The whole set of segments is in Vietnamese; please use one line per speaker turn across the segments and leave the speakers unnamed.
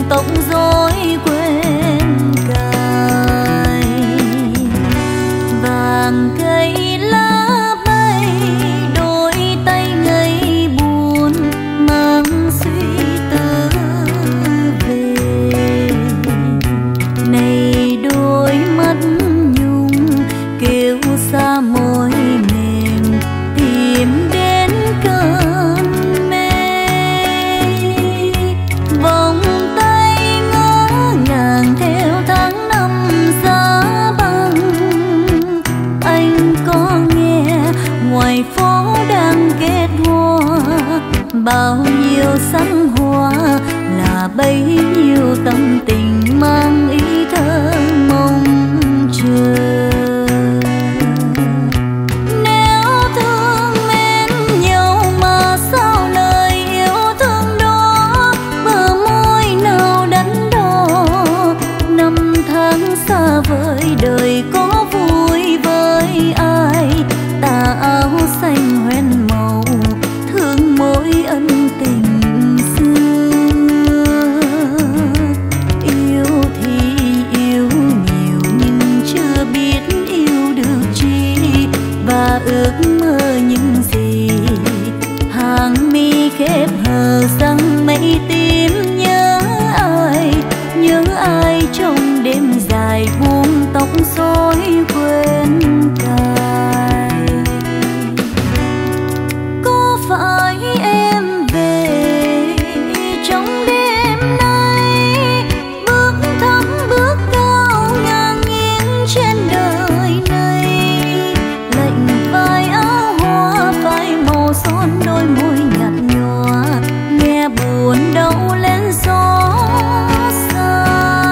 tóc rối quên cài. Vàng cây lá bay đôi tay ngây buồn mang suy tư về. Này đôi mắt nhung kêu xa môi mềm tìm đến cơn mê. Vòng tay ngỡ ngàng theo tháng năm giá băng. Anh có nghe ngoài phố đang kết hoa, bao nhiêu sắc hoa là bấy nhiêu tâm tình mang ý thơ mong chờ. Nếu thương mến nhau mà sao lời yêu thương đó bờ môi nào đắn đo. Năm tháng xa vời đời có vui với ai, tà áo xanh hoen màu thương mỗi ân tình xưa. Yêu thì yêu nhiều nhưng chưa biết yêu được chi, và ước mơ những gì. Hàng mi khép hờ răng mây tím nhớ ai trong đêm dài buông tóc rối quên cài. Có phải em về trong đêm nay, bước thấp bước cao ngang nhiên trên đời này. Lạnh vai áo hoa phai màu son đôi môi nhạt nhòa, nghe buồn đau lên gió xa.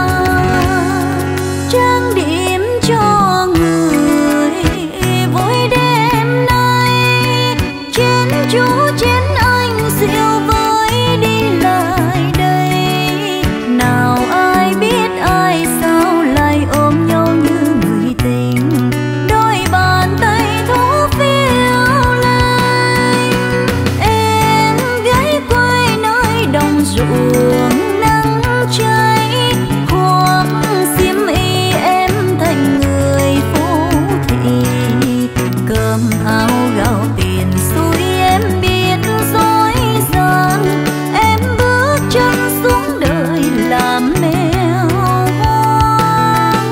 Trang điểm cho người vui đêm nay, chén chú chén anh rượu với đi lại đây. Nào ai biết ai sao lại ôm nhau như người tình, đôi bàn tay thú phiêu lên. Em gái quê nơi đồng ruộng nắng cháy, khoác xiêm y em thành người phố thị. Cơm áo gạo tiền xui em biết dối gian, em bước chân xuống đời làm mèo hoang.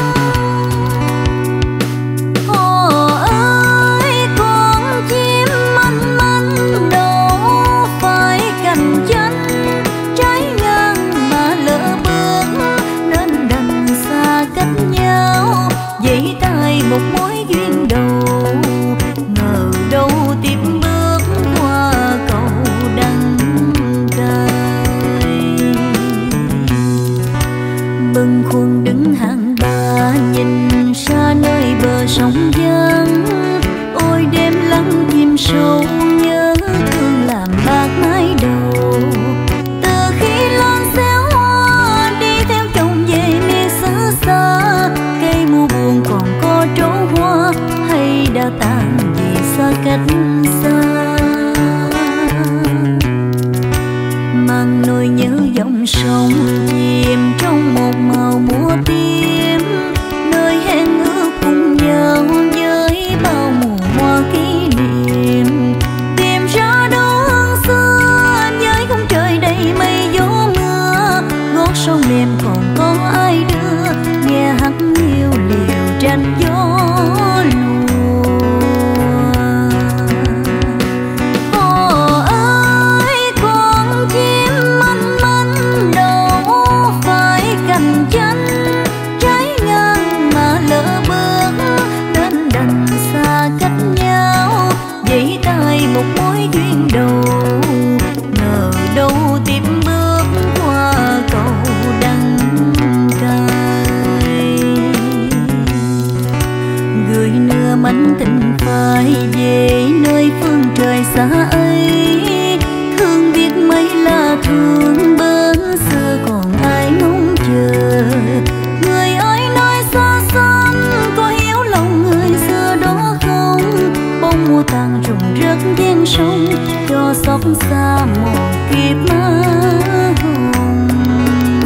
Hò ơi con chim manh manh đâu phải cành chân, trái ngang mà lỡ bước nên đành xa cách nhau. Giấy tay một mối duyên đầu, ngờ đâu tiếp bước qua cầu đắng cay. Bâng khuâng đứng hàng ba nhìn xa nơi bờ sông vắng. Ôi đêm lắng chìm sâu nhớ thương làm bạc mái đầu. Từ khi lon xéo hoa đi theo chồng về miền xứ xa, cây mùa buồn còn có trổ hoa hay đã tàn vì xa cách xa. Mang nỗi nhớ dòng sông chìm trong một màu mùa tím, nơi hẹn ước cùng nhau với bao mùa hoa kỷ niệm. Tìm ra đâu hương xưa với khung trời đầy mây gió mưa, gót sông mềm còn có ai đưa nghe hát yêu liều tranh gió lùa. Hò ơi con chim manh manh đâu phải cành chân, trái ngang mà lỡ bước nên đành xa cách nhau. Giấy tay một mối duyên đầu, ngờ đâu tiếp bước qua cầu đắng cay. Gửi nửa mảnh tình phai về nơi phương trời xa ấy, thương biết mấy là thương bến xưa còn ai ngóng chờ. Người ơi nói xa xăm có hiểu lòng người xưa đó không? Bông mùa tàn rụng rớt ven sông cho xót xa một kiếp má hồng.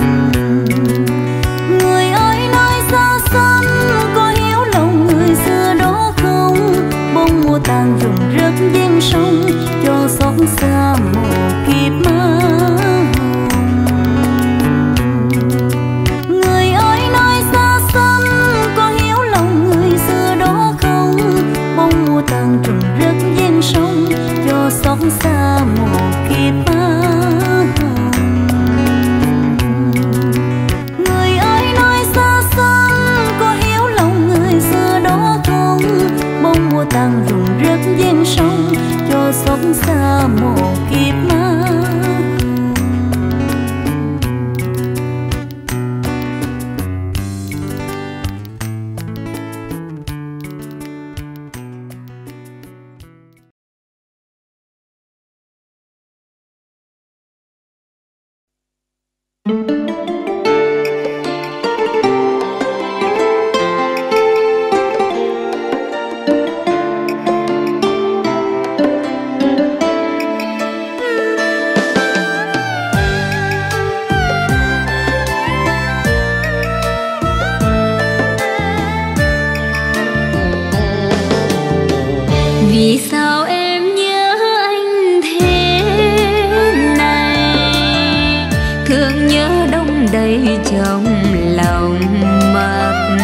đây trong lòng mặc.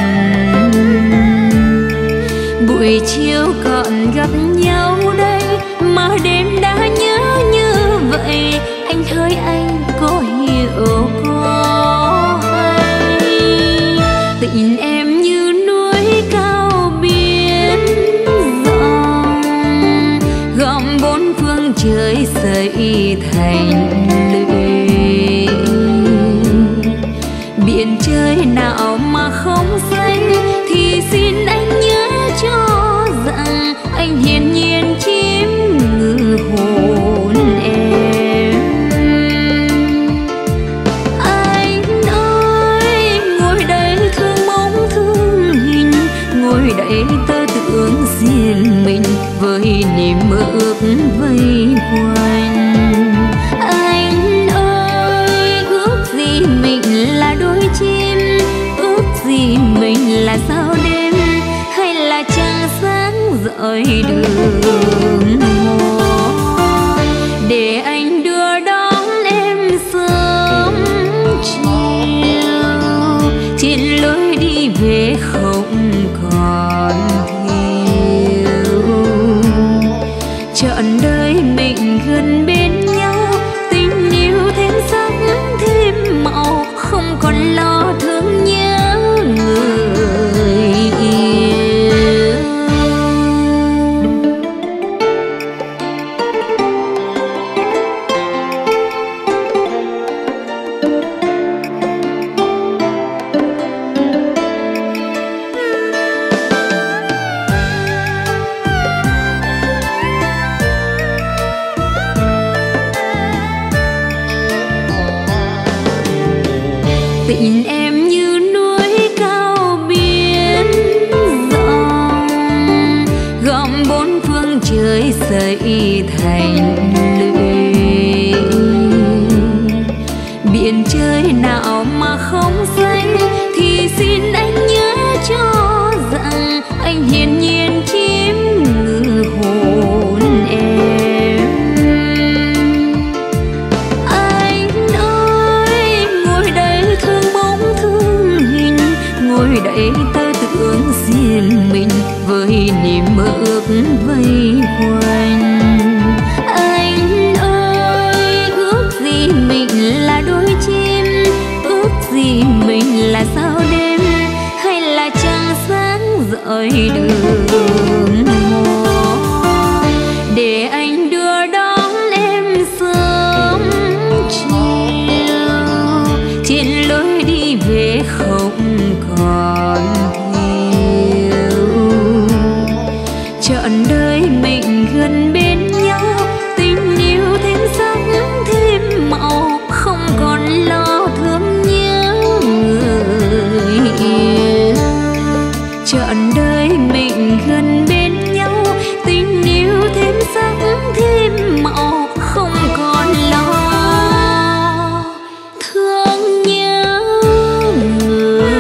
Buổi chiều còn gặp nhau đây mà đêm đã nhớ như vậy. Anh hỡi anh có hiểu có hay, tình em như núi cao biển rộng, gom bốn phương trời xây thành lũy. Biển trời nào mà không xanh thì xin anh nhớ cho rằng anh hiền nhiên chiếm ngự hồn em. Anh ơi ngồi đây thương bóng thương hình, ngồi đây tơ tưởng riêng mình với niềm mơ ước vây quanh. Anh ơi ước gì mình là đôi chim, ước gì mình là sao đêm hay là trăng sáng rọi đường hoa, để anh đưa đón em sớm chiều trên lối đi về không còn thiếu. Trọn đời mình gần bên nhau, tình yêu thêm sắc thêm màu, không còn lo thương nhớ người yêu. Tình em như núi cao biển rộng, gom bốn phương trời xây thành lũy. Biển trời nào mà không xanh thì xin anh nhớ cho rằng anh hiền nhiên chiếm ngự hồn em. Ngồi đây tơ tưởng riêng mình với niềm mơ ước vây quanh. Anh ơi ước gì mình là đôi chim, ước gì mình là sao đêm hay là trăng sáng rọi đường hoa, để anh đưa đón em sớm chiều trên lối đi về không còn thiếu. Trọn đời mình gần bên nhau, tình yêu thêm sắc thêm màu, không còn lo thương nhớ người yêu. Trọn đời mình gần bên nhau, tình yêu thêm sắc thêm màu, không còn lo thương nhớ người.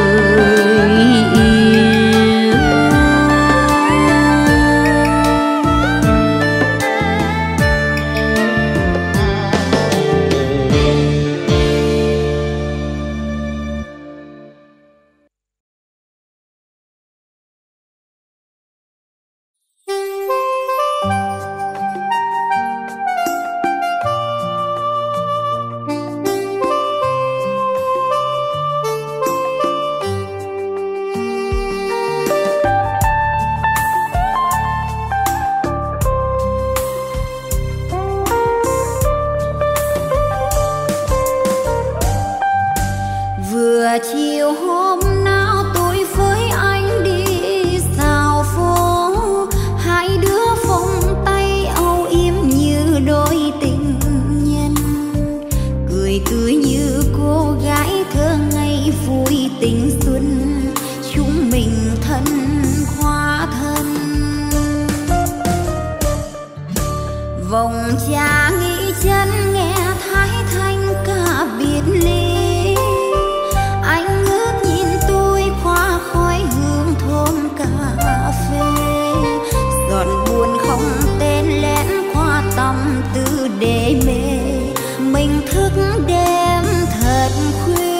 Chiều hôm nào tôi với anh đi dạo phố, hai đứa vòng tay âu yếm như đôi tình nhân, cười tươi như cô gái thơ ngây vui tình xuân, chúng mình thân hóa thân. Vòng trà nghĩ chân nghe thái thanh ca biệt ly, anh ngước nhìn tôi qua khói hương thơm cà phê, giọt buồn không tên lén qua tâm tư để mê, mình thức đêm thật khuya.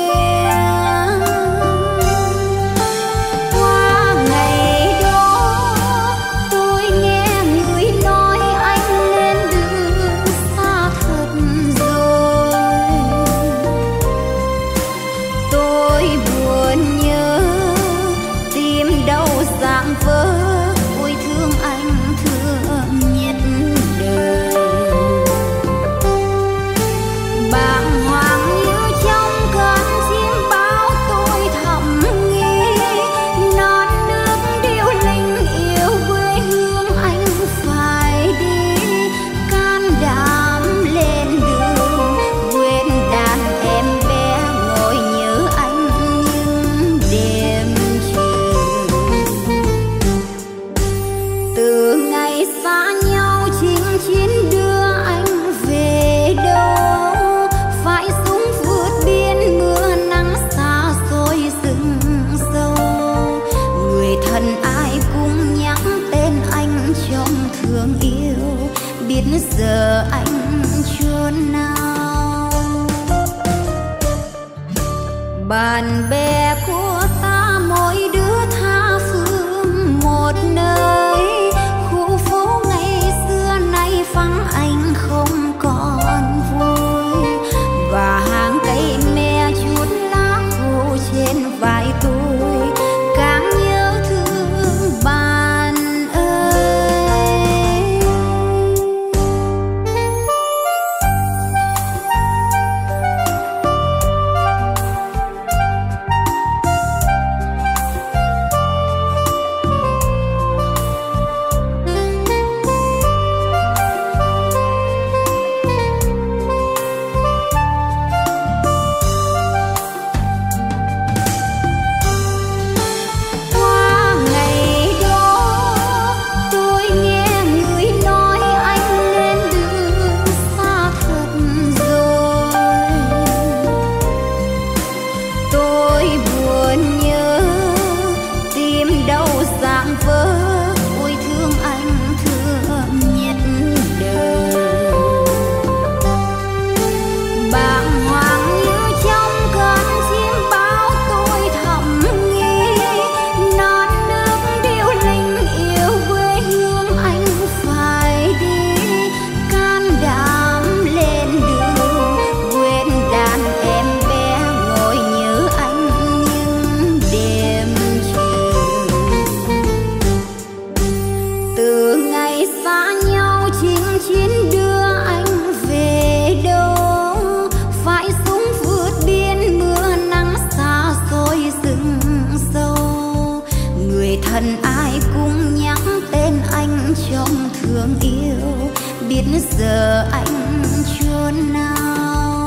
giờ anh chốn nào.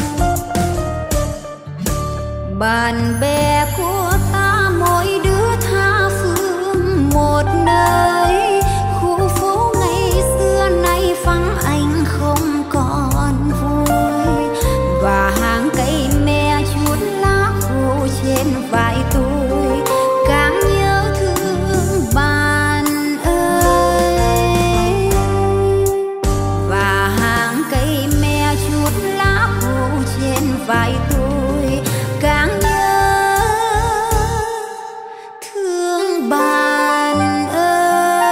Bạn bè của ta mỗi đứa tha phương một nơi, khu phố ngày xưa nay vắng anh không còn vui. Và hàng cây me chút lá khô trên vai tôi càng nhớ thương bạn ơi. Và hàng cây me chút lá khô trên vai tôi càng nhớ thương bạn ơi.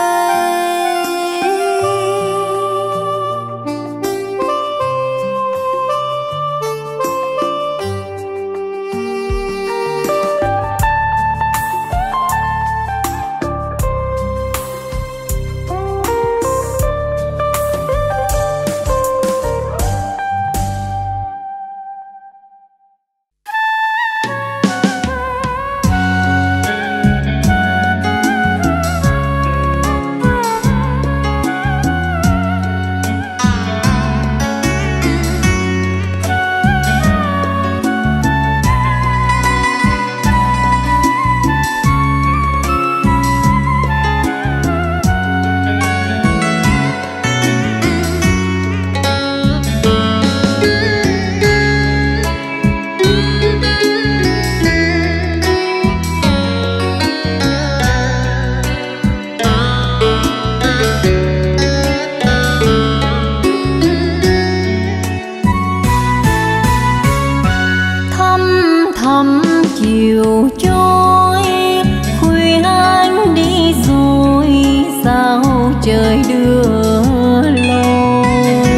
Chiều trôi khuya anh đi rồi sao trời đưa lối.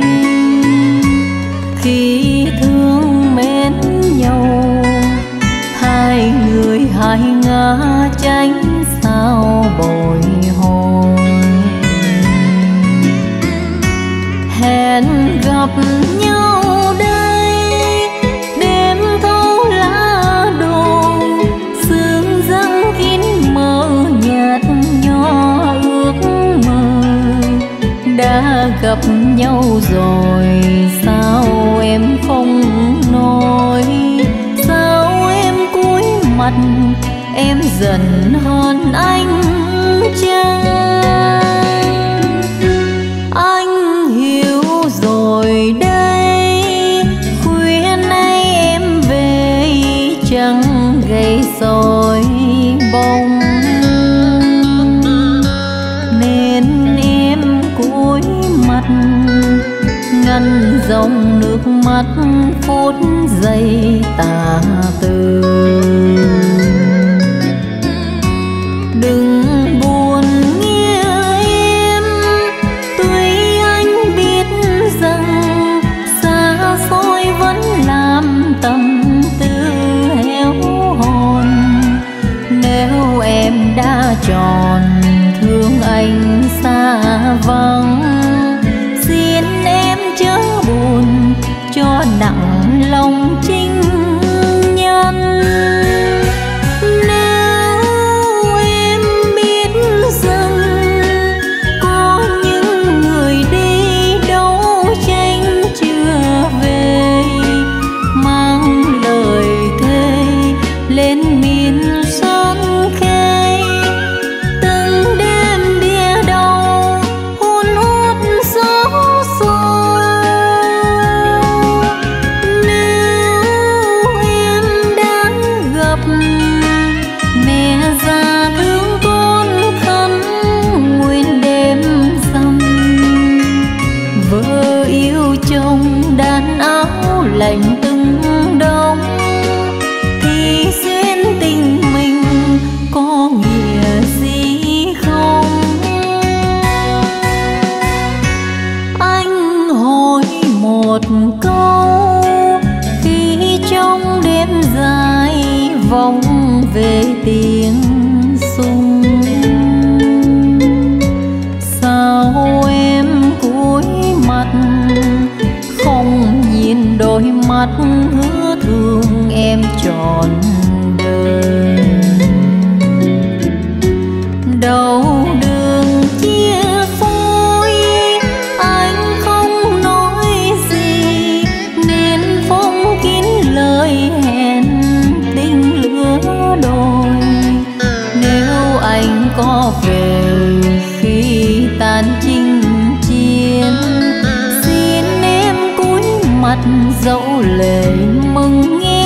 Khi thương mến nhau hai người hai ngã tránh sao bồi hồi. Hẹn gặp nhau đã gặp nhau rồi sao em không nói. Sao em cúi mặt em giận hơn anh chăng? Anh hiểu rồi đây, khuya nay em về chẳng gây soi bóng. Ngăn dòng nước mắt phút giây tà từ. Đừng buồn nghe em, tuy anh biết rằng xa xôi vẫn làm tâm tư héo hon. Nếu em đã chọn thương anh xa vắng, xin em chớ buồn cho nặng lòng chinh nhân. Nếu em biết rằng có những người đi đấu tranh chưa về, mang lời thề lên miền sơn khê, từng đêm bia đầu hôn hút gió sôi. Nếu em đã gặp mẹ già thương con khấn nguyện đêm rằm, vợ yêu chồng đàn áo lạnh từng đông, thì duyên tình mình có nghĩa gì không? Anh hỏi một câu khi trong đêm dài vọng về tiếng sung. Sao em cúi mặt không nhìn đôi mắt hứa thương em trọn đời? Đâu đường chia phôi anh
dẫu lệ mừng nghe.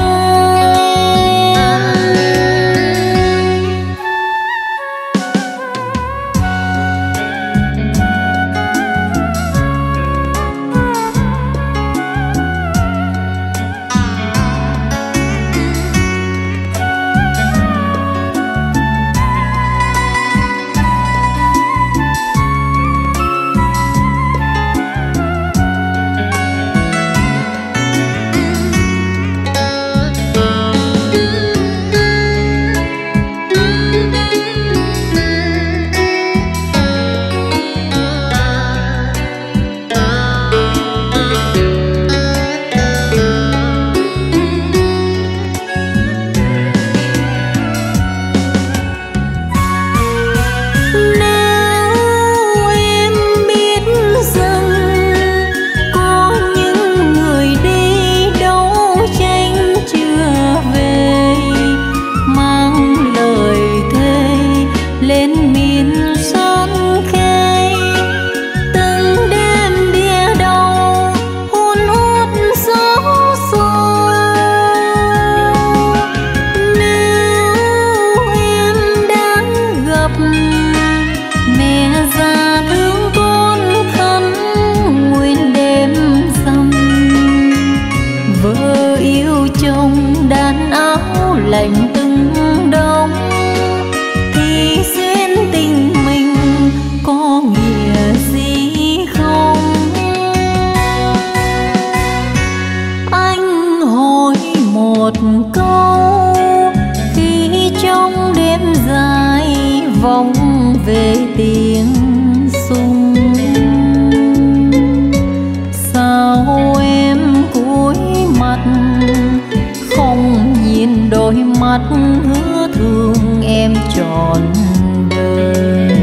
Lạnh từng đông thì duyên tình mình có nghĩa gì không? Anh hỏi một câu khi trong đêm dài vọng về tiếng sung. Sao em cúi mặt không nhìn đôi mắt hứa thương em trọn đời?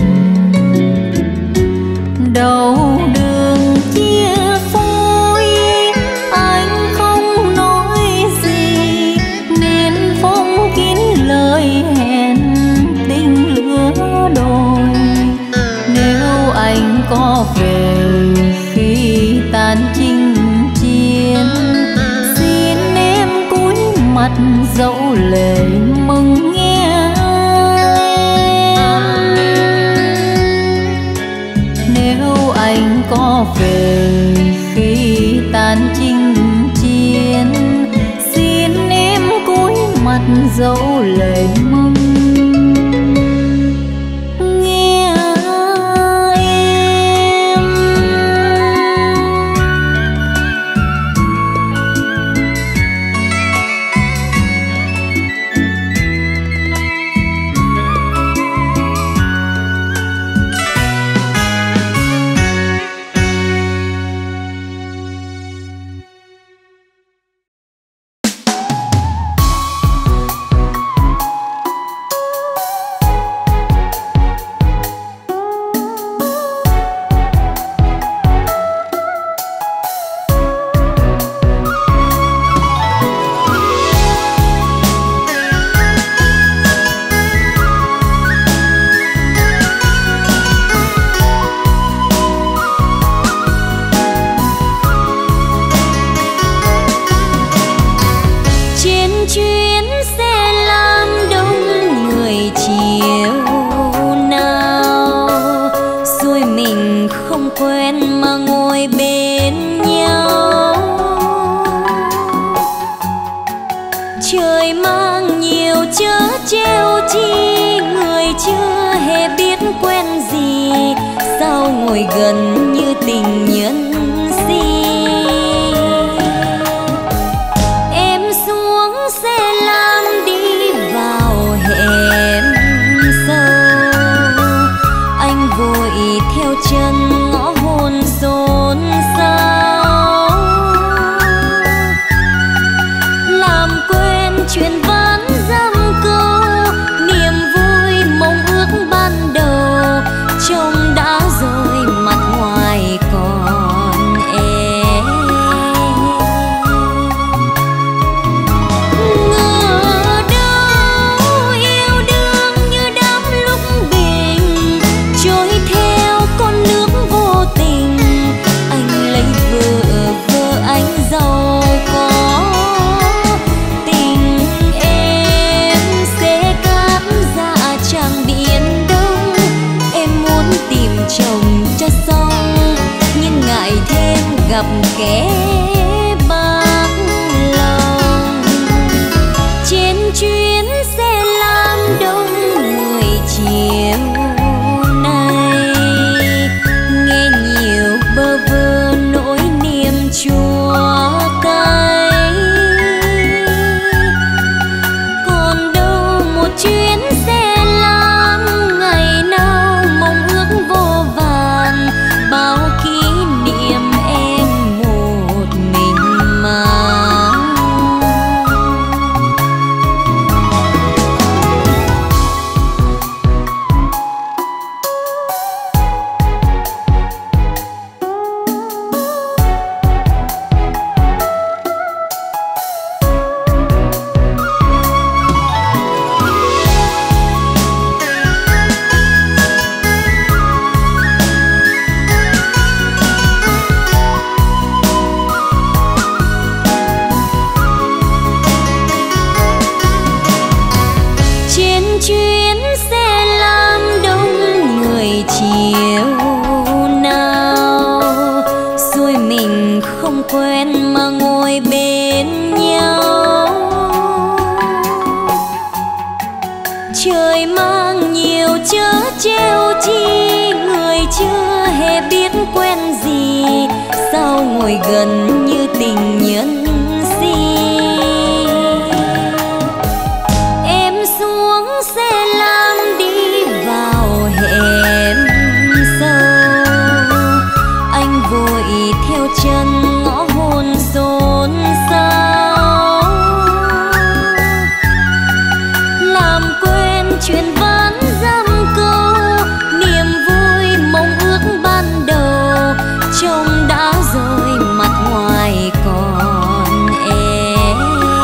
Đâu đường chia phôi anh không nói gì, nên phong kín lời hẹn tình lứa đôi. Nếu anh có về khi tan chinh chiến, mặt dẫu lệ mừng nghe. Nếu anh có về khi tan chinh chiến, xin em cúi mặt dẫu lệ mừng nghe em. Ngồi gần như tình nhân si. Em xuống xe lam đi vào hẻm sâu, anh vội theo chân ngõ hôn xôn xao, làm quên chuyện ván dăm câu, niềm vui mong ước ban đầu trông đã rồi mặt ngoài còn gặp kẻ bạc lòng. Trên chuyến xe lam đông người chiều nay, nghe nhiều bơ vơ nỗi niềm chua cay. Còn đâu một chuyến xe lam ngày nào mong ước vô vàn, bao kỷ niệm em một mình mang. Trên chuyến xe lam đông người chiều nào, rồi mình không quen mà ngồi bên nhau. Trời mang nhiều chớ treo chi, người chưa hề biết quen gì, sao ngồi gần như tình nhân si. Em xuống xe lam đi vào hẻm sâu, anh vội theo chân ngõ hôn xôn xao, làm quên chuyện ván dăm câu, niềm vui mong ước ban đầu trông đã rồi mặt ngoài còn em.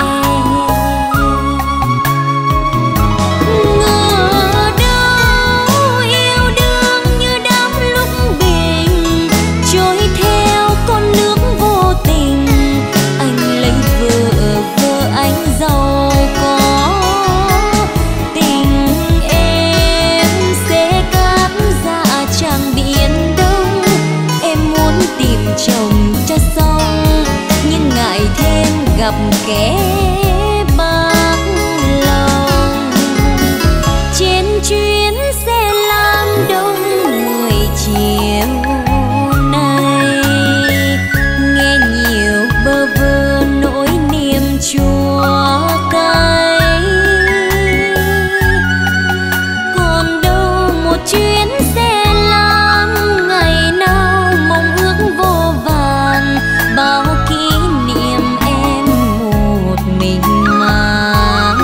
Ngờ đâu yêu đương như đám lúc bình, trôi theo con nước vô tình. Anh lấy vợ anh giàu có, tình em sẽ cát ra chàng biển đông. Em muốn tìm chồng cho xong, nhưng ngại thêm gặp kẻ bạc lòng. Trên chuyến xe lam đông người chiều nay, nghe nhiều bơ vơ nỗi niềm chua cay. Còn đâu một chuyến xe lam ngày nào mong ước vô vàn, bao kỷ niệm em một mình mang.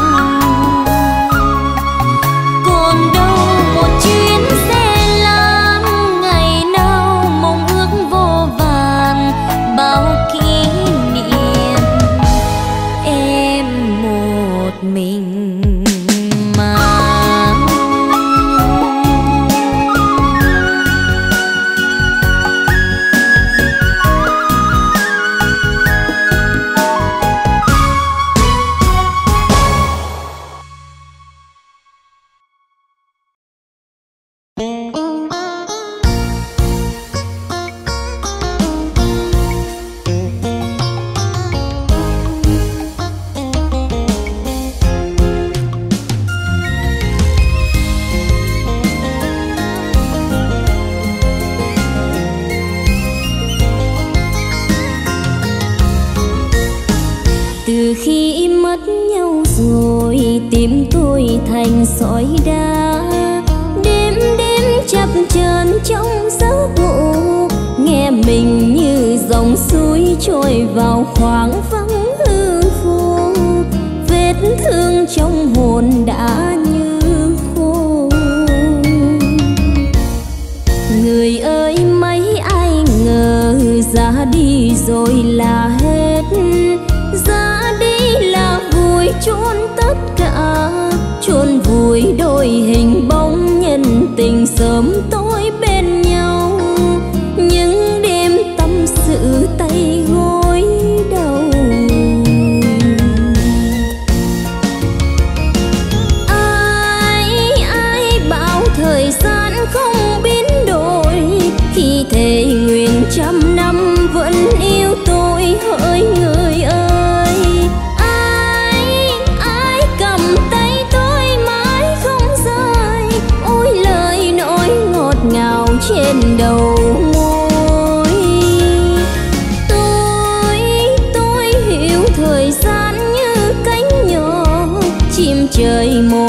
Còn đâu một chuyến xe lam ngày nào mong ước vô vàn, bao kỷ niệm em một mình mang. Từ khi mất nhau rồi tim tôi thành sỏi đá, đêm đêm chập chờn trong giấc ngủ, nghe mình như dòng suối trôi vào khoảng vắng hư vô. Vết thương trong hồn đã như khô. Người ơi mấy ai ngờ ra đi rồi là hết, ra đi là vùi chôn tất cả, chôn vùi đôi hình bóng nhân tình sớm tối bên nhau. Những đêm tâm sự tay gối đầu, ai bảo thời gian không biến đổi, khi thề nguyện trăm năm vẫn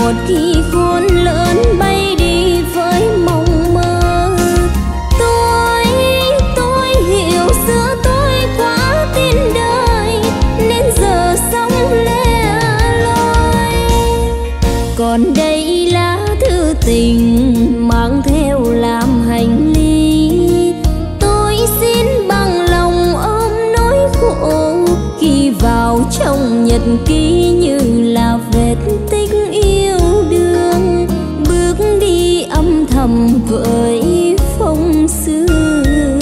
một khi khôn lớn bay đi với mộng mơ. Tôi hiểu xưa tôi quá tin đời nên giờ sống lẻ loi. Còn đây là thư tình mang theo làm hành lý. Tôi xin bằng lòng ôm nỗi khổ khi vào trong nhật ký như là vết tích yêu đương, bước đi âm thầm với phong sương.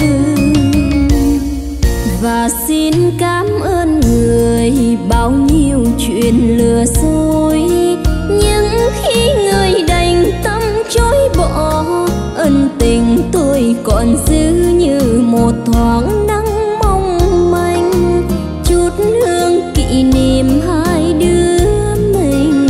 Và xin cảm ơn người bao nhiêu chuyện lừa dối, nhưng khi người đành tâm chối bỏ, ân tình tôi còn giữ như một thoáng nắng mong manh, chút hương kỷ niệm hai đứa mình.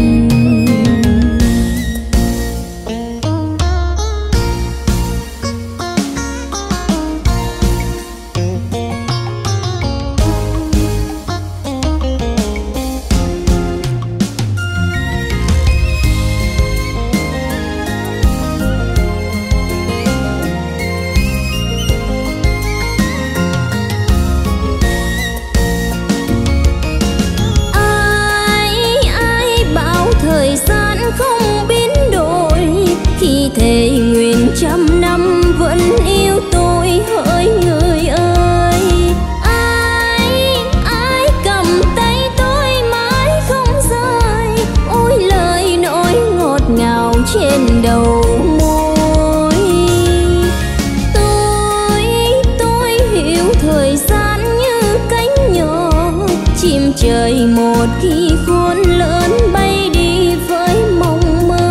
Thề nguyện trăm năm vẫn yêu tôi hỡi người ơi. Ai cầm tay tôi mãi không rời, ôi lời nỗi ngọt ngào trên đầu môi. Tôi hiểu thời gian như cánh nhỏ chim trời một khi khôn lớn bay đi với mộng mơ.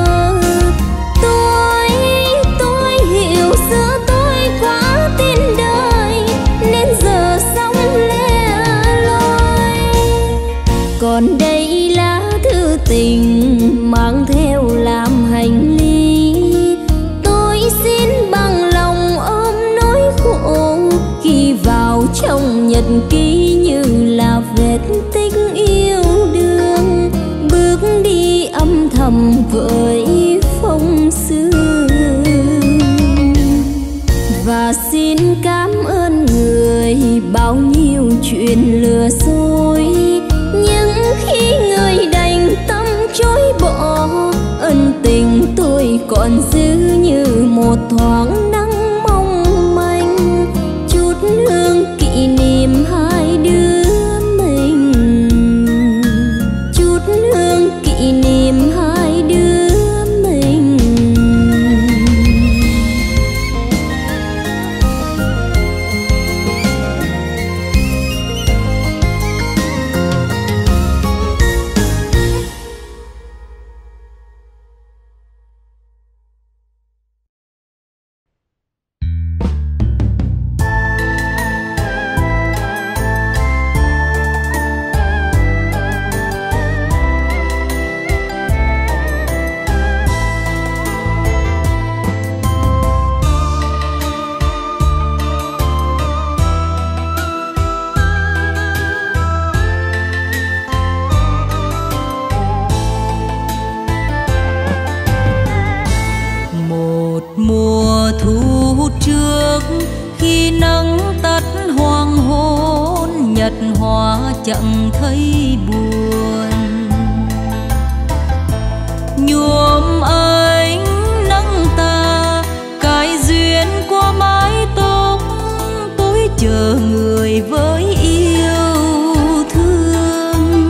Còn đây là thư tình mang theo làm hành lý. Tôi xin bằng lòng ôm nỗi khổ khi vào trong nhật ký như là vết tích yêu đương, bước đi âm thầm với phong sương. Và xin cảm ơn người bao nhiêu chuyện lừa dối, nhưng khi người đành tâm chối bỏ, ân tình tôi còn giữ như một thoáng nắng mong manh, chút hương kỷ niệm hai đứa mình, chút hương kỷ niệm hai đứa mình.
Chẳng thấy buồn nhuộm ánh nắng ta cái duyên qua mái tóc. Tôi chờ người với yêu thương,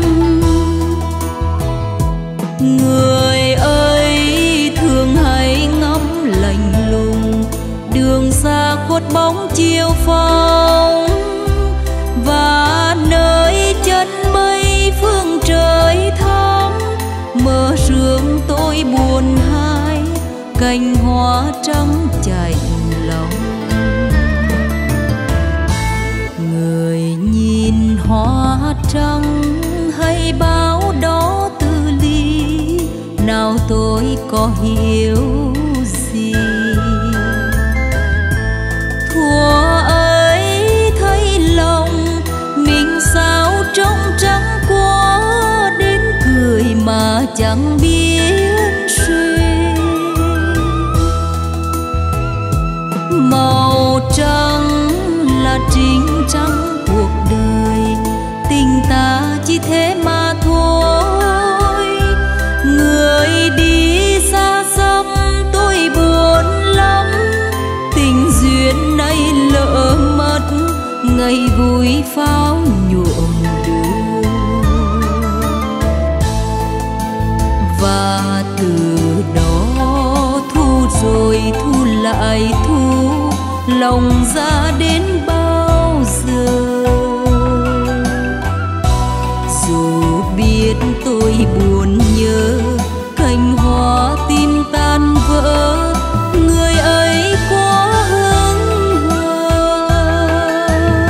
người ấy thường hay ngắm lạnh lùng đường xa khuất bóng chiều phong, và nơi chân mây phương trời thắm mơ sương tôi buồn hai cành hoa trắng chạnh lòng. Người nhìn hoa trắng hay báo đó từ ly, nào tôi có hiểu gì. Thuở ấy thấy lòng mình sao trong trắng quá, đến cười mà chẳng biết núi pháo nhuộm đường. Và từ đó thu rồi thu lại thu, lòng ra đến bao giờ. Dù biết tôi buồn nhớ cành hoa tim tan vỡ, người ấy quá hững hờ.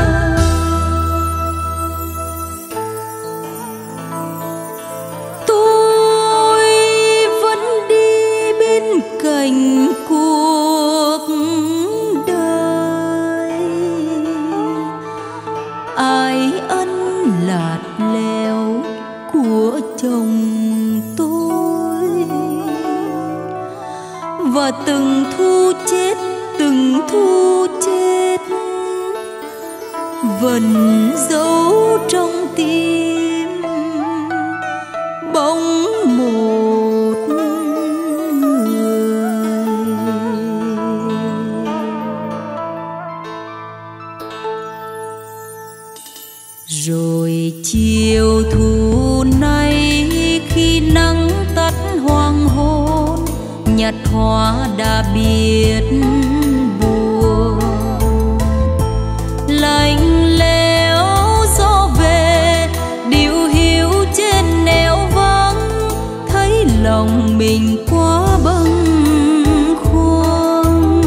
Tôi vẫn đi bên cạnh cuộc đời, ai ân lạt leo của chồng tôi. Và từng thu chết, từng thu chết vẫn giấu trong tim bóng một người. Rồi chiều thu nay khi nắng tắt hoàng hôn, nhặt hoa đã biết buồn. Lạnh lẽo gió về điệu hiu trên nẻo vắng, thấy lòng mình quá bâng khuâng.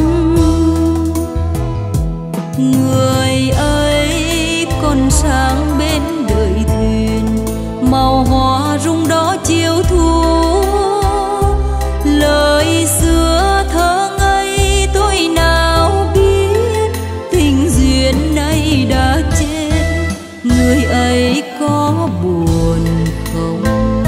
Người ấy còn sáng bên đời thuyền, màu hoa rung đó chiều thu. Lời xưa thơ ngây tôi nào biết, tình duyên này đã chết. Người ấy có buồn không?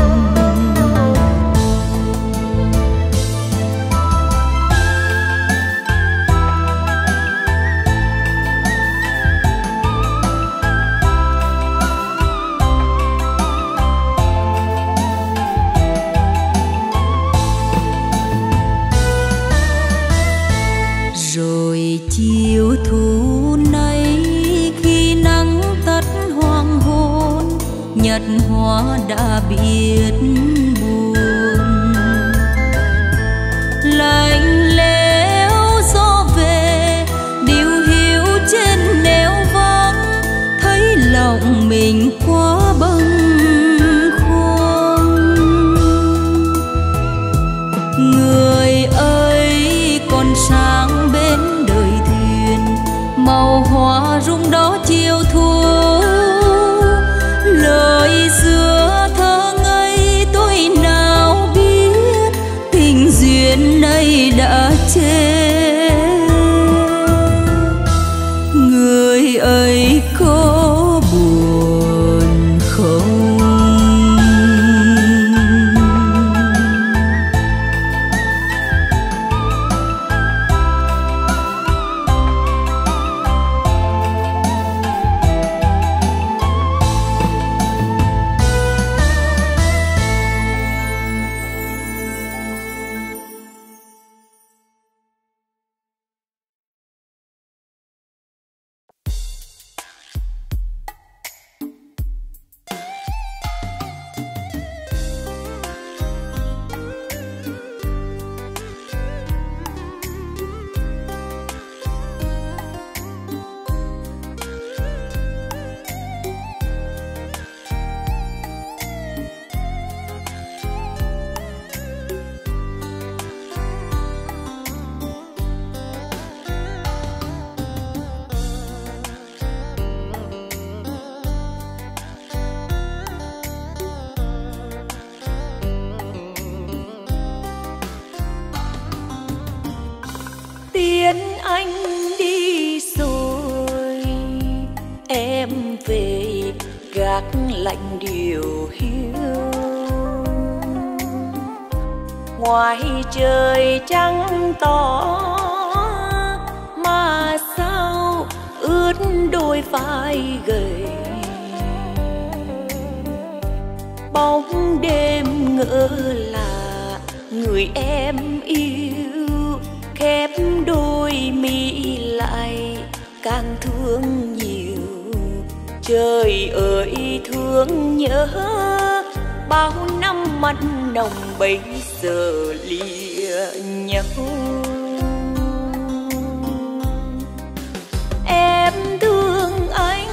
Rồi chiều thu nay khi nắng tắt hoàng hôn, nhặt hoa đã biết buồn. Lạnh lẽo gió về điệu hiu trên nẻo vắng, thấy lòng mình quá bâng khuâng. Người ấy còn sáng bên đời thuyền, màu hoa rung đó chiều thu. Lời xưa thơ ngây tôi nào biết, tình duyên này đã chết. Người ấy có buồn không?
Tiên anh đi rồi, em về gác lạnh điều hiu. Ngoài trời trắng tỏ mà sao ướt đôi vai gầy. Bóng đêm ngỡ là người em yêu, khép đôi mi lại càng thương nhiều. Trời ơi thương nhớ bao năm mặn nồng bây giờ lìa nhau. Em thương anh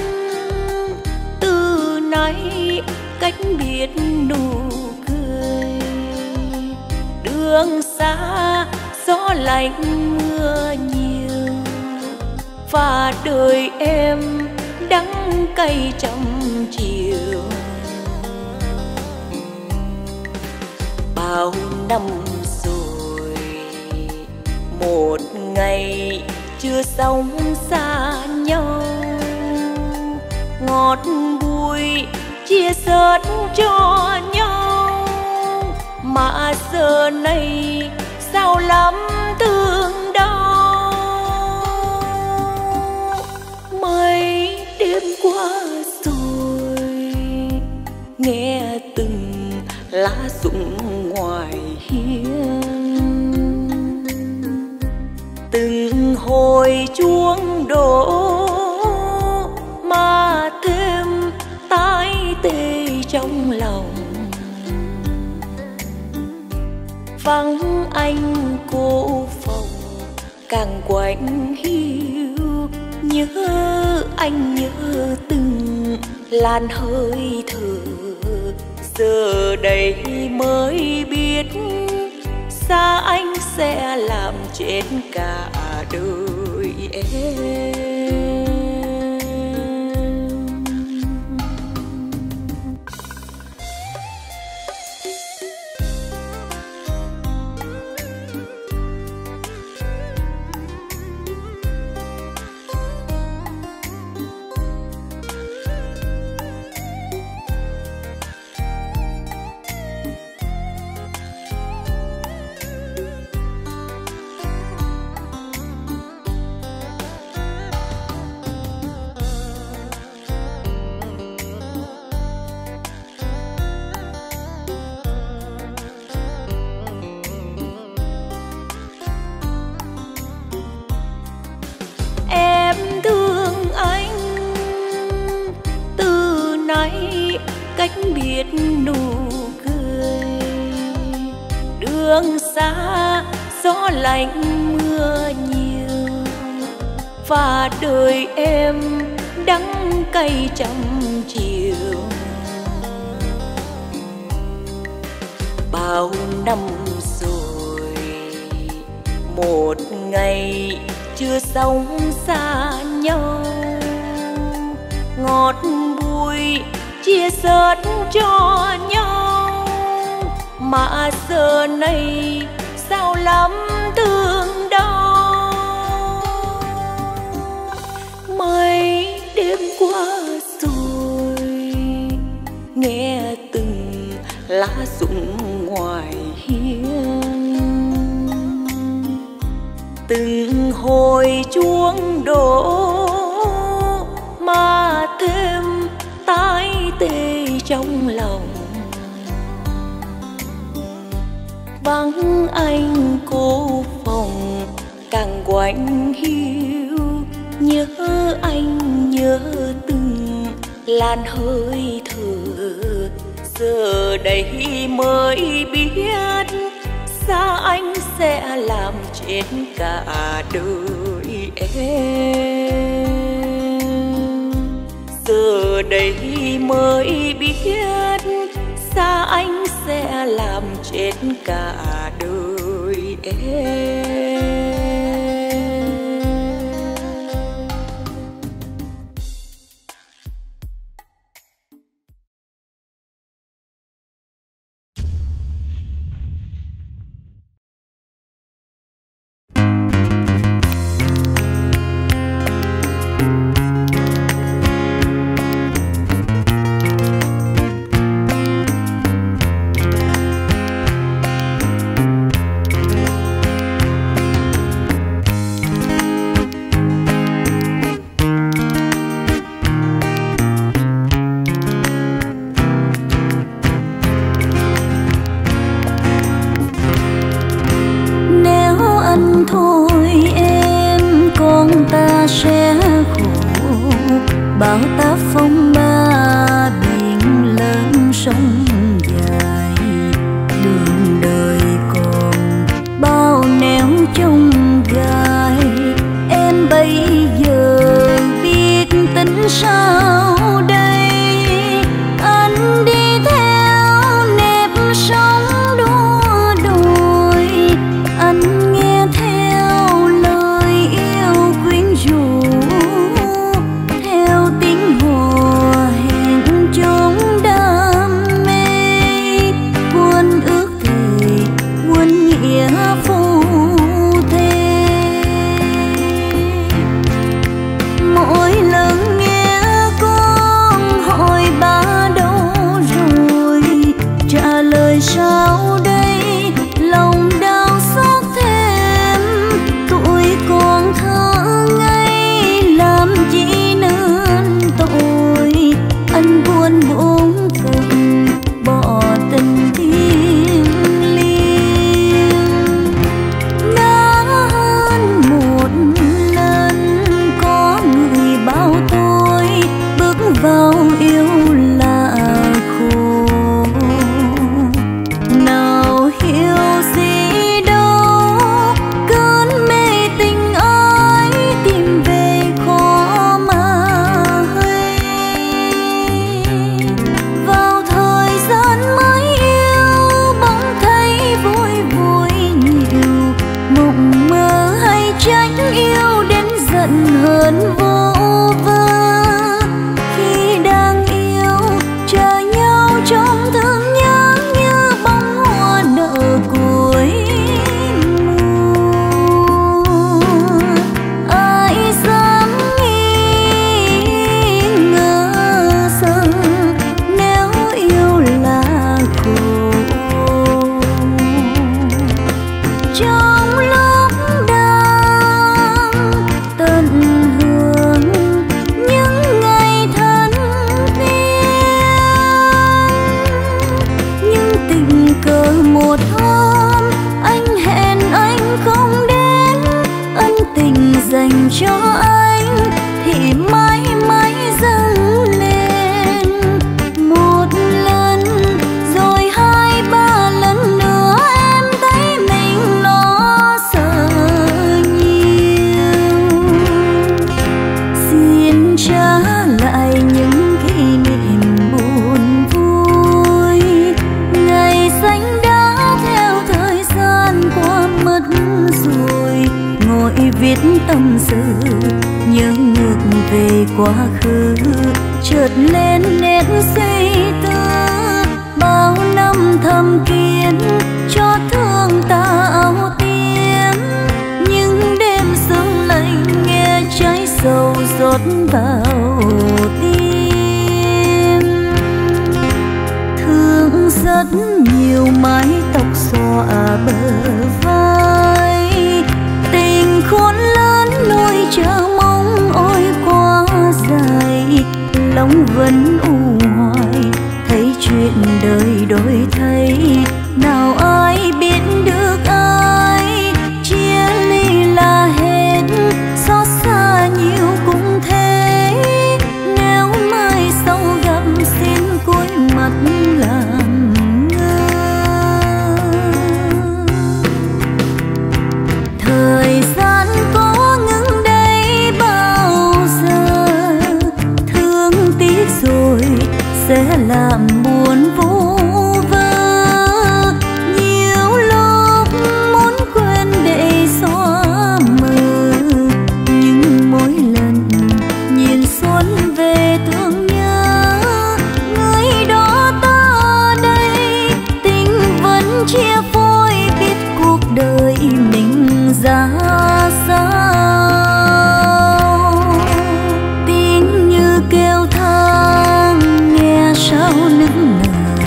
từ nay cách biệt nụ cười, đường xa gió lạnh mưa nhiều và đời em đắng cay trong chiều. Bao năm rồi một ngày chưa sống xa nhau, ngọt bùi chia sớt cho nhau, mà giờ này sao lắm thương đau. Mấy đêm qua rồi nghe từng lá rụng ngoài hiên, từng hồi chuông đổ mà thêm tái tê trong lòng. Vắng anh cô phòng càng quạnh hiu, nhớ anh nhớ từng làn hơi thở. Giờ đây mới biết xa anh sẽ làm chết cả đời em. Cách biệt nụ cười, đường xa gió lạnh mưa nhiều và đời em đắng cay trong chiều. Bao năm rồi một ngày chưa sống xa nhau, ngọt bùi chia sớt cho nhau, mà giờ này sao lắm thương đau. Mấy đêm qua rồi nghe từng lá rụng ngoài hiên, từng hồi chuông đổ mà thêm tái tê trong lòng. Vắng anh cô phòng càng quạnh hiu, nhớ anh nhớ từng làn hơi thở. Giờ đây mới biết xa anh sẽ làm chết cả đời em. Giờ đây mới biết xa anh sẽ làm chết cả đời em.
ta phong ba biển lớn sông dài, đường đời còn bao nẻo chông gai. Em bây giờ biết tính sao đây, anh đi theo nếp sống đua đòi, anh nghe theo lời yêu quyến rũ, theo tiếng hò hẹn chốn đam mê, quên ước thề quên nghĩa phu thê. Mỗi lần nghe con hỏi ba đâu rồi, trả lời sao đây, lòng đau xót thêm. Tuổi còn thơ ngây làm chi nên tội, anh buồn bốn phận bỏ tình thiêng liêng. Đã hơn một lần có người bảo tôi bước vào yêu là khổ, nào hiểu gì đâu cơn mê tình ái tìm về khó mà hay. Vào thời gian mới yêu bỗng thấy vui vui nhiều, mộng mơ hay trách yêu đến giận hờn vô vơ. Khi đang yêu chờ nhau trong thương nhớ như bông hoa nở cuối mùa, ai dám nghi ngờ rằng nếu yêu là khổ. Trong lúc đang tận hưởng những ngày thân thiết, nhưng tình cờ một hôm anh hẹn anh không đến, ân tình dành cho anh thì mãi mãi dâng lên. Một lần rồi hai ba lần nữa em thấy mình lo sợ nhiều. Xin trả lại những kỷ niệm buồn vui, ngày xanh đã theo thời gian qua mất rồi. Ngồi viết tâm sự nhớ ngược về quá khứ, chợt lên nét suy tư bao năm thầm kín cho thương ta áo tím. Nhưng đêm sương lạnh nghe trái sầu rót vào tim, thương rất nhiều mái tóc xõa bờ vai, tình khôn lớn nuôi chờ mong ôi quá dài. Lòng vẫn u hoài thấy chuyện đời đổi thay, nào ai biết được ai chia ly là hết, xót xa nhiều cũng thế. Nếu mai sau gặp xin cúi mặt làm ngơ. Thời gian có ngừng đây bao giờ, thương tiếc rồi sẽ làm buồn vô vơ. Nhiều lúc muốn quên để xóa mờ, nhưng mỗi lần nhìn xuân về thương nhớ người đó ta đây. Tình vẫn chia phôi biết cuộc đời mình ra sao, tiếng như kêu than nghe sao nức nở.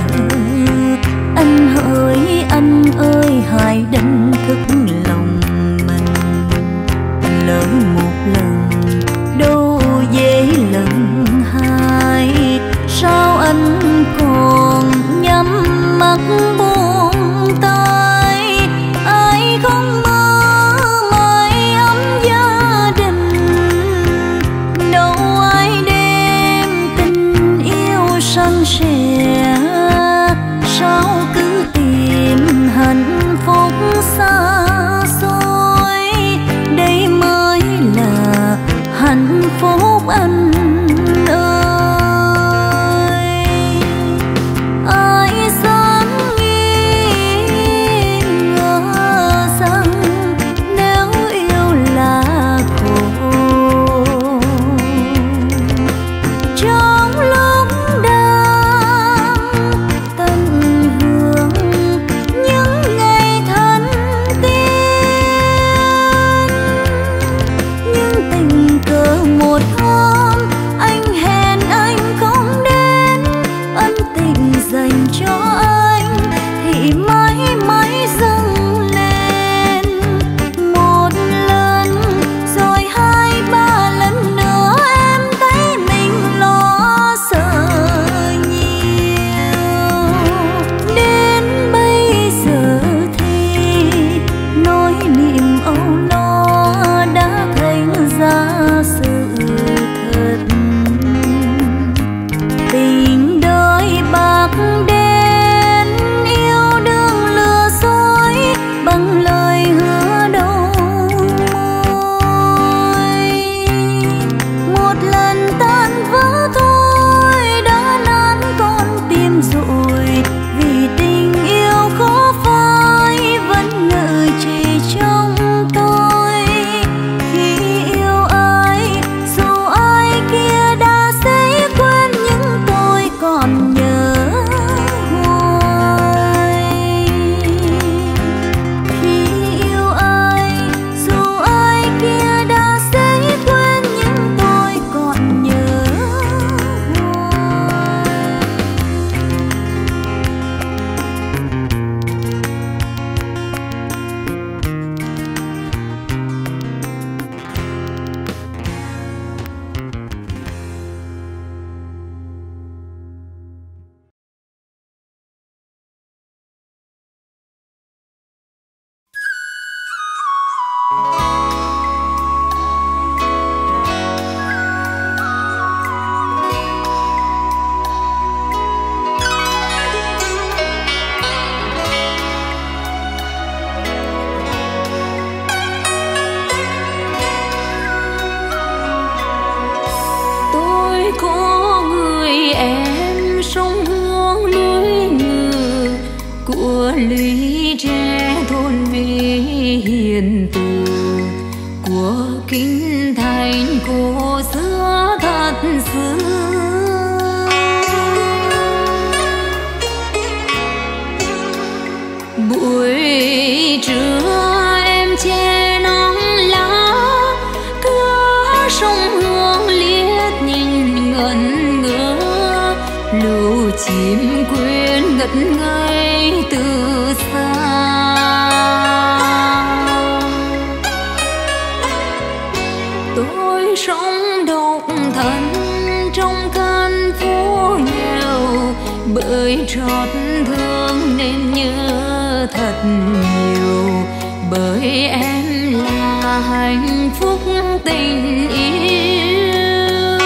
sẽ sao cứ tìm hạnh phúc xa xôi, đây mới là hạnh phúc anh ơi. Ai dám nghi ngờ rằng nếu yêu là khổ, trong lúc đang tận hưởng những ngày thân tiên, nhưng tình cờ một hôm anh hẹn anh không đến, ân tình dành cho anh thì mãi mãi dâng lên. Một lần rồi hai ba lần nữa em thấy mình lo sợ nhiều, đến bây giờ thì nỗi niềm âu lo đã thành ra sự thật. Tình đời bạc đen, yêu đương lừa dối bằng lời hứa đầu môi. Một lần tan vỡ thôi đã nát con tim rồi, vì tình yêu khó phai vẫn ngự trị trong tôi. Khi yêu ai dù ai kia đã sẽ quên, nhưng tôi còn nhớ hoài. Khi yêu ai dù ai kia đã sẽ quên, nhưng tôi còn nhớ hoài.
Tôi có người em sông Hương lưới ngừ, của lũy tre thôn vi hiền từ, của kinh thành cổ xưa thật xưa. Buổi trưa em che nắng lá, cửa sông Hương liếc nhìn ngẩn ngơ, lũ chim quyến ngất ngây từ xa. Tôi sống độc thân trong căn phố nghèo, bởi trót thương nên nhớ thật nhiều, bởi em là hạnh phúc tình yêu.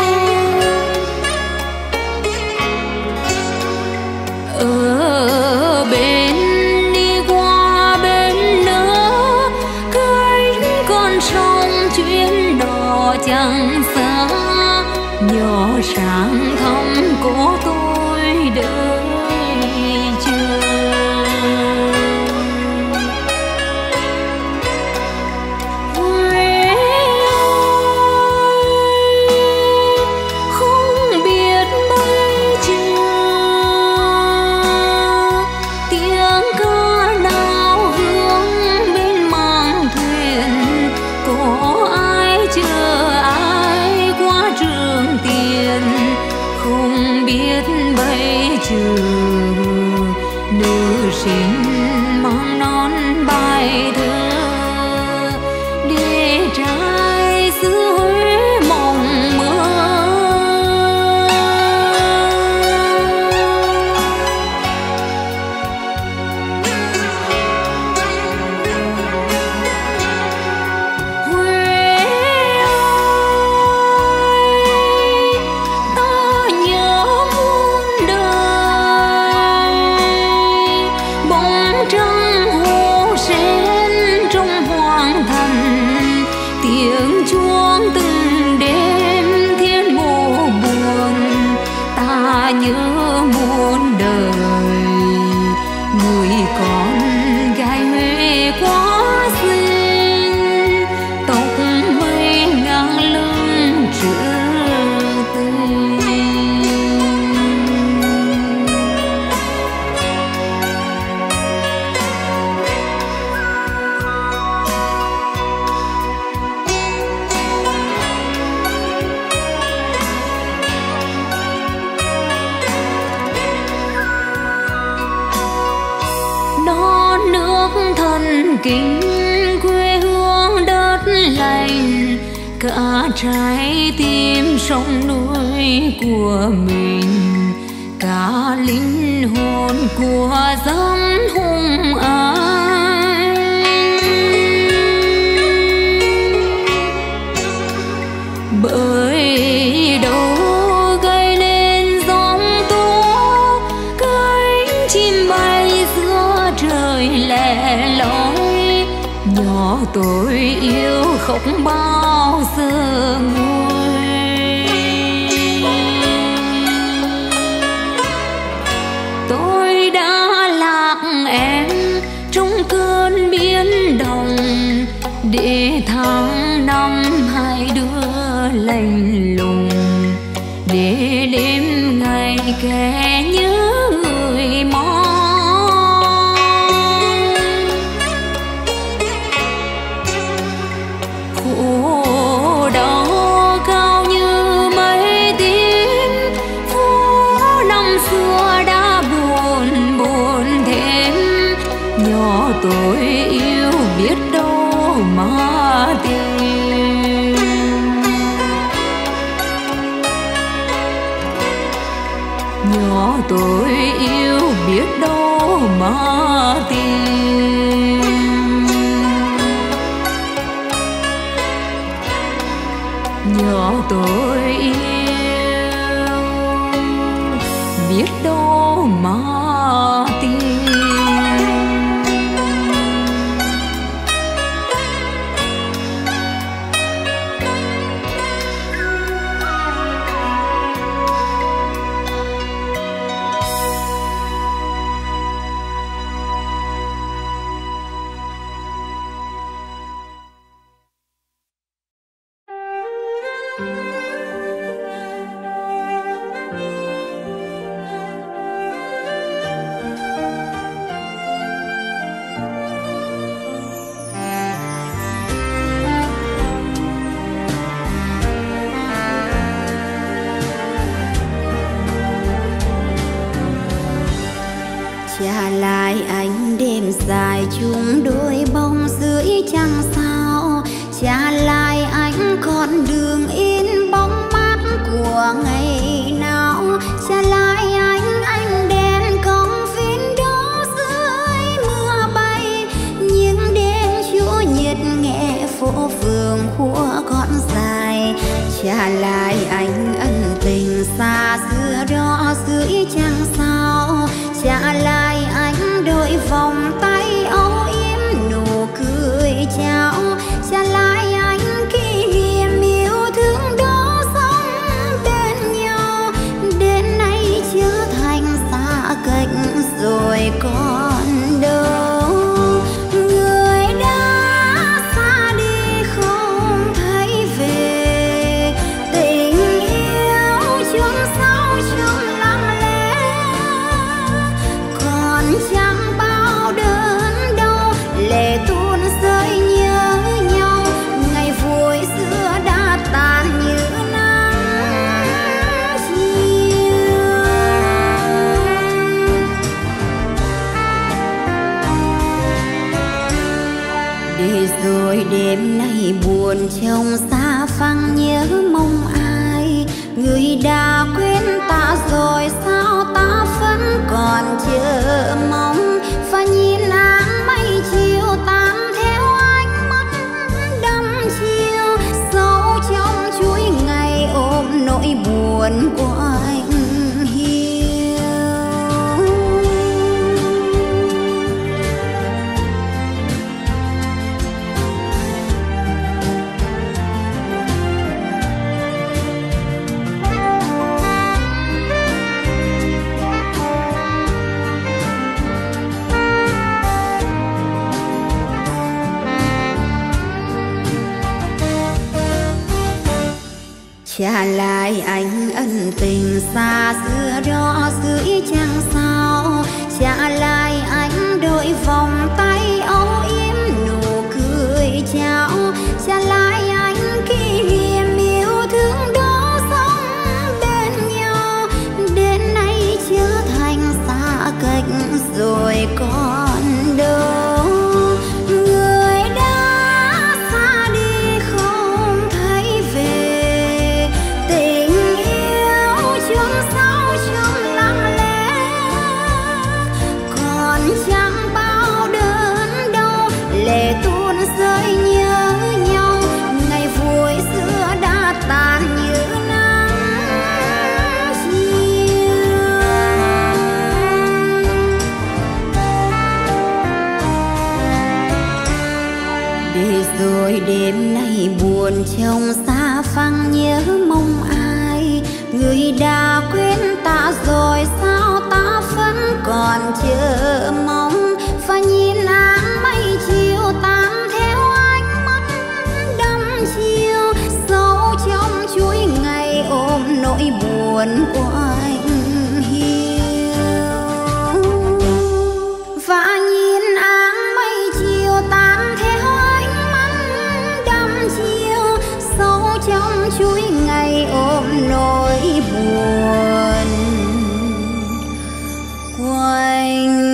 Ở bên đi qua bên nữa, cánh con sông chuyến đò chẳng xa, nhỏ sáng thăm có tôi đợi chờ. Huế ơi, không biết bây giờ tiếng ca nào hướng bên màng thuyền, có ai chờ ai qua trường tiền, không biết bây giờ nữ sinh mang non bài thơ để trai xứ Huế mộng mơ. Huế ơi, ta nhớ muôn
kính quê hương đất lành, cả trái tim sông núi của mình, cả linh hồn của dân hùng anh. Bởi đâu gây nên giông tố, cánh chim bay giữa trời lẻ loi, nhỏ tôi yêu không bao giờ nguôi. Tôi đã lạc em trong cơn biến động, để tháng năm hai đứa lạnh lùng, để đêm ngày kẻ nhớ người mong. Khổ đau cao như mây tím, phố năm xưa đã buồn buồn thêm, nhỏ tôi yêu biết đâu mà tìm. Nhỏ tôi yêu biết đâu mà tìm. Nhỏ tôi yêu biết đâu mà tìm.
Trả lại anh đêm dài chung đôi bóng dưới trăng sao, trả lại anh con đường in bóng mát của ngày nào, trả lại anh đèn công viên đó dưới mưa bay, những đêm Chủ nhật nghe phố phường của con dài, trả lại anh ân tình xa xưa đó dưới trăng sao, trả lại anh đôi vòng tay âu yếm nụ cười chào, trả lại anh kỷ niệm yêu thương đó sống bên nhau, đến nay trở thành xa cách rồi còn đâu. Người đã xa đi không thấy về, tình yêu chôn sâu trong lặng lẽ, còn chẳng bao đớn đau lệ tuôn rơi nhớ nhau, ngày vui xưa đã tàn như nắng chiều. Để rồi đêm nay buồn trong xa phăng nhớ mong ai, người đã quên ta rồi sao ta vẫn còn chờ mong, và nhìn áng mây chiều tan theo ánh mắt đăm chiều, sâu trong chuỗi ngày ôm nỗi buồn của anh hiu. Trả lại anh ân tình xa xưa đó dưới trăng sao, trả lại anh đôi vòng tay âu yếm nụ cười chào, trả lại anh kỷ niệm yêu thương đó sống bên nhau, đến nay trở thành xa cách rồi còn đâu. người đã quên ta rồi sao ta vẫn còn chờ mong, và nhìn áng mây chiều tan theo ánh mắt đăm chiều, sâu trong chuỗi ngày ôm nỗi buồn của anh hiu. Và nhìn áng mây chiều tan theo ánh mắt đăm chiều, sâu trong chuỗi ngày ôm nỗi buồn của anh.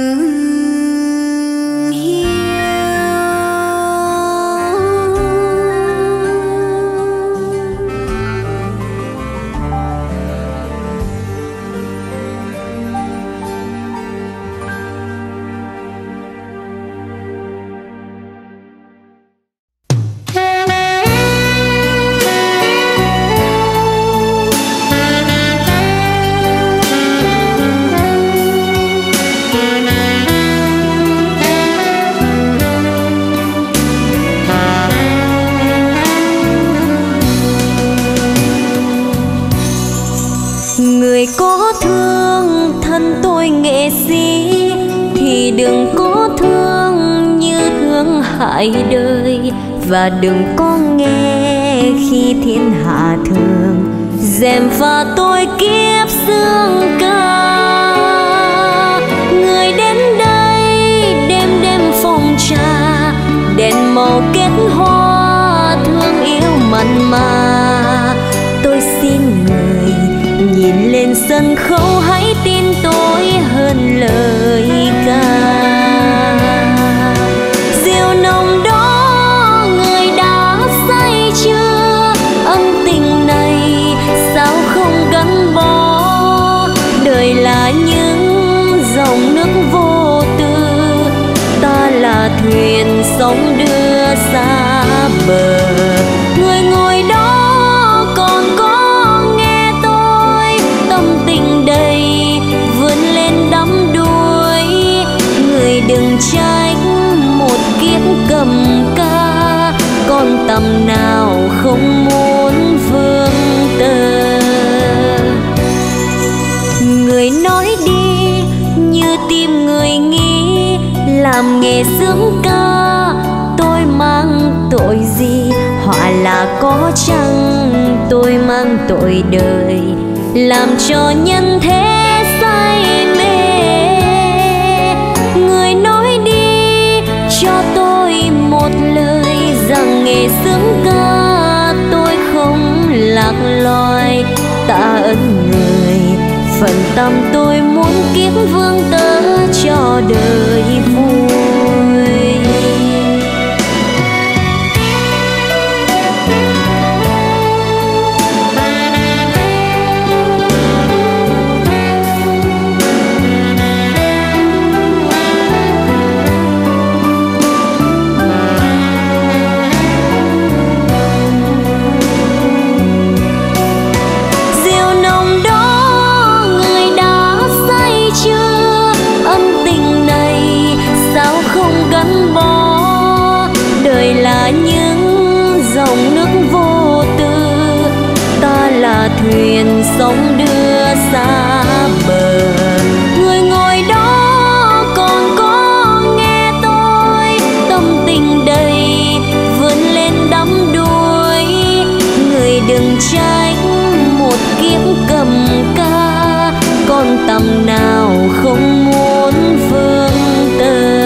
Người có thương thân tôi nghệ sĩ thì đừng có thương như thương hại đời, và đừng có nghe khi thiên hạ thường dèm pha tôi kiếp xương ca. Người đến đây đêm đêm phòng trà, đèn màu kết hoa thương yêu mặn mà. Tôi xin người nhìn lên sân khấu, hãy tin tôi hơn lời ca. Rượu nồng đó người đã say chưa, ân tình này sao không gắn bó. Đời là những dòng nước vô tư, ta là thuyền sóng đưa xa bờ. Người ngồi đó còn có nghe tôi, tâm tình đầy vươn lên đắm đuối. Người đừng trách một kiếp cầm ca, con tầm nào không muốn vương tơ. Người nói đi như tim người nghĩ, làm nghề sướng ca tôi mang tội gì. Họa là có chăng tôi mang tội đời, làm cho nhân thế say mê. Người nói đi cho tôi một lời, rằng nghề sướng ca tôi không lạc loài. Tạ ơn người, phần tâm tôi muốn kiếp vương tớ cho đời vui. Thuyền sóng đưa xa bờ. Người ngồi đó còn có nghe tôi, tâm tình đầy vươn lên đắm đuối. Người đừng trách một kiếp cầm ca, con tầm nào không muốn vương tơ.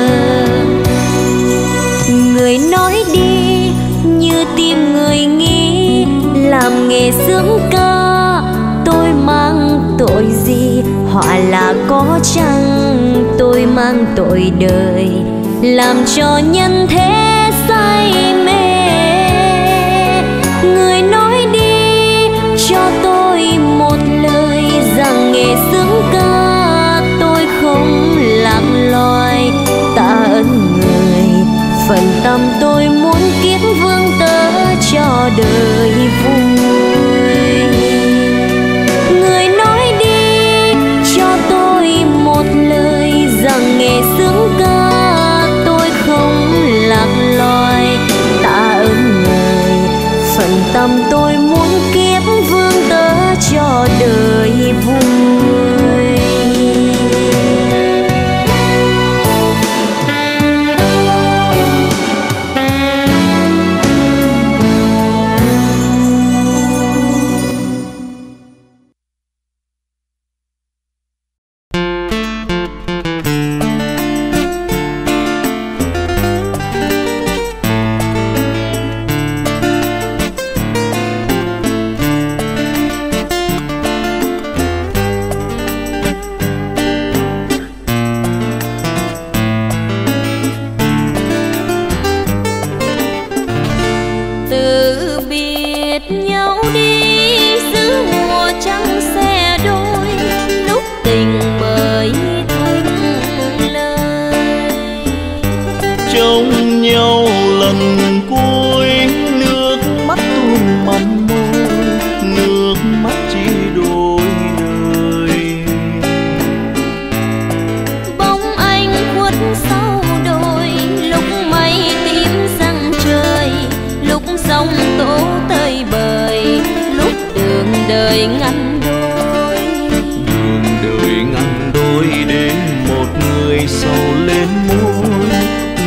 Người nói đi như tim người nghĩ, làm nghề sướng ca tôi mang tội gì. Họa là có chăng tôi mang tội đời, làm cho nhân thế say mê. Người nói đi cho tôi một lời, rằng nghề sướng ca tôi không lạc loài. Tạ ơn người, phần tâm tôi muốn kiếp vương tớ cho đời vui. Người nói đi cho tôi một lời, rằng nghề sướng ca tôi không lạc loài.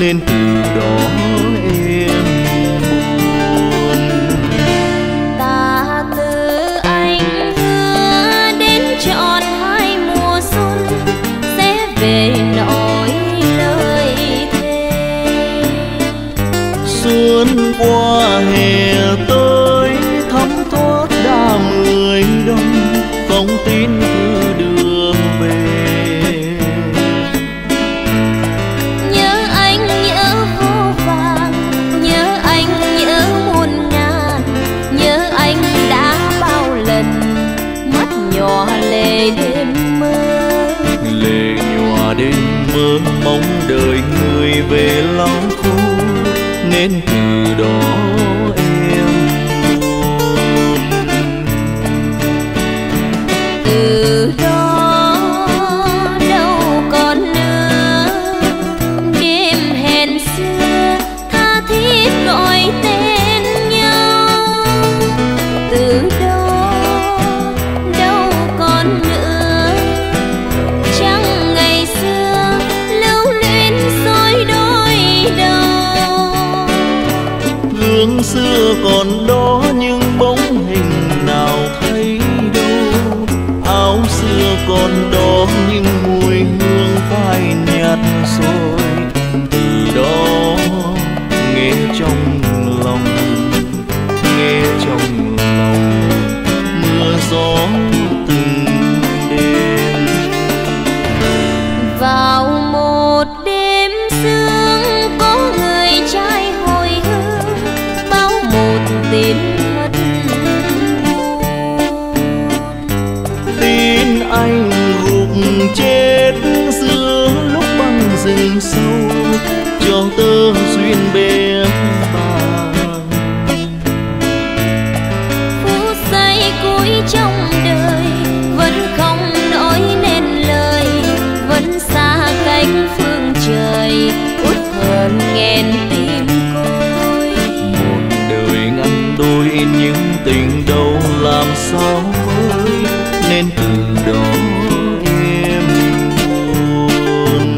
nên từ đó em buồn.
Ta từ anh hứa đến trọn hai mùa xuân, sẽ về nói lời thề.
Xuân qua hè tới thấm thoát đã 10 đông, không tin thư đưa về.
Nhớ anh nhớ vô vàng, nhớ anh nhớ muôn ngàn, nhớ anh đã bao lần mắt nhỏ lệ đêm mơ.
Lệ nhòa đêm mơ mong đợi người về lòng khô, nên từ đó em buồn.
Từ đó đâu còn nữa đêm hẹn xưa tha thiết gọi tên nhau. Từ đó đâu còn nữa chẳng ngày xưa lưu luyến dối đôi đầu.
Gương xưa còn đó nhưng bóng hình nào thấy đâu, áo xưa còn đó nhưng mùi hương phai nhạt rồi. Từ đó nghe trong lòng, nghe trong lòng mưa gió từng đêm.
Vào một đêm sương có người trai hồi hương, bao một tin thật buồn.
Tin anh gục chết giữa lúc băng rừng sâu, cho tơ duyên bé bàng.
Phút giây cuối trong đời vẫn không nói nên lời, vẫn xa cách phương trời út hờn nghẹn tim côi.
Một đời ngăn đôi những tình đâu làm sao với, nên từ đó em buồn.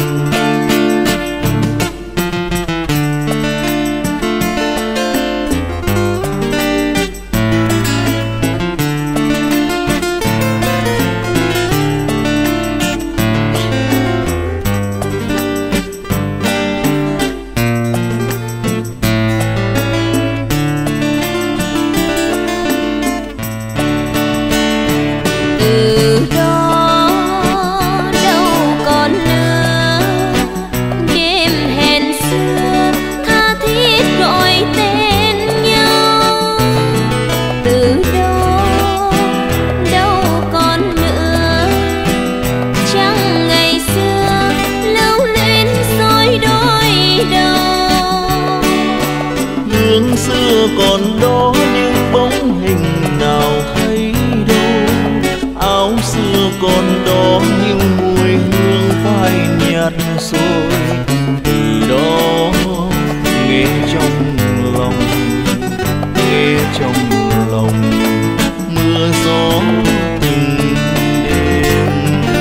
Từ đó đâu còn nữa đêm hẹn xưa tha thiết gọi tên nhau. Từ đó đâu còn nữa chẳng ngày xưa lưu luyến dối đôi đầu.
Gương xưa còn đó nhưng bóng hình nào thấy đâu, áo xưa còn đó nhưng mùi hương phai nhạt rồi. Từ đó nghe trong lòng, nghe trong lòng mưa gió từng đêm.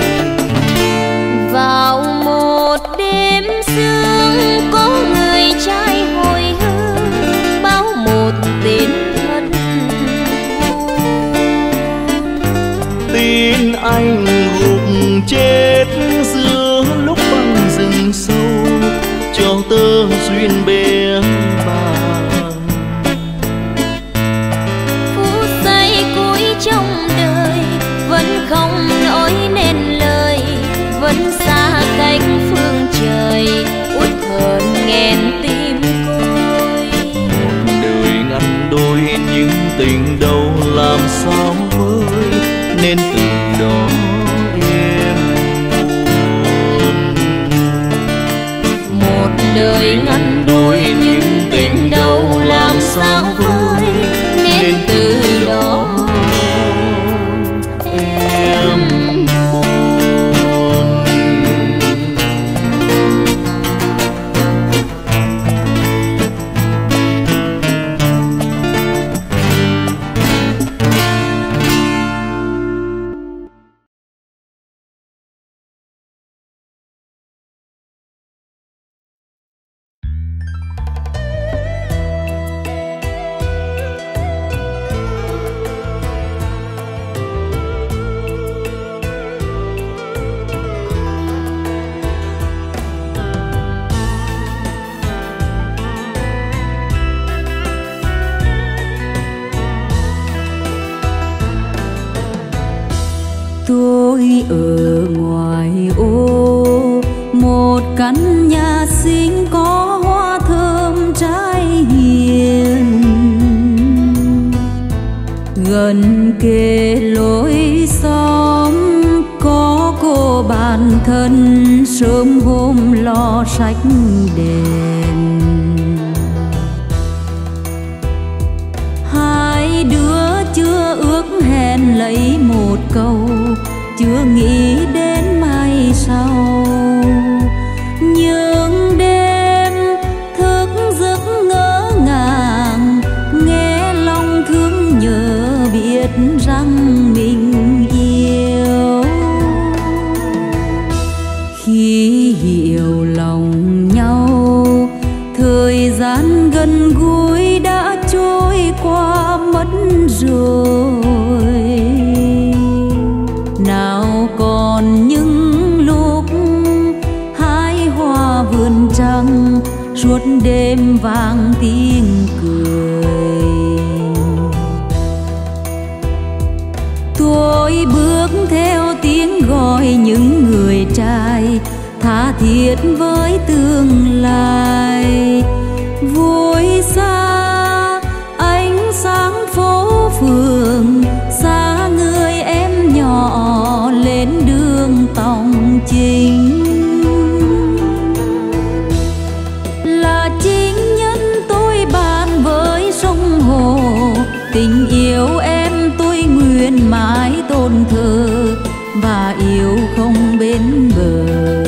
Vào một đêm sương có người trai hồi hương, bao một tin thật buồn.
Tin anh gục chết giữa lúc băng rừng sâu, cho tơ duyên bé bàng.
Phút giây cuối trong đời vẫn không nói nên lời, vẫn xa cách phương trời út hờn nghẹn tim côi.
Một đời ngăn đôi những tình đâu làm sao với, nên từ đó em buồn.
Một đời ngăn đôi những tình đâu làm sao với, nên từ đó Tôi ở ngoài ô một căn nhà xinh có hoa thơm trái hiền, gần kề lối xóm có cô bạn thân sớm hôm lo sách đèn. Hai đứa chưa ước hẹn lấy một câu, chưa nghĩ đến mai sau. Nhưng đêm thức giấc ngỡ ngàng, nghe lòng thương nhớ biết rằng mình yêu. Khi hiểu lòng nhau, thời gian gần gũi đã trôi qua mất rồi. Nào còn những lúc hái hoa vườn trăng, suốt đêm vang tiếng cười. Tôi bước theo tiếng gọi những người trai, tha thiết với tương lai. Vui xa ánh sáng phố phường, xa người em nhỏ lên đường tòng chính. Là chính nhân tôi bàn với sông hồ, tình yêu em tôi nguyện mãi tôn thờ và yêu không bến bờ.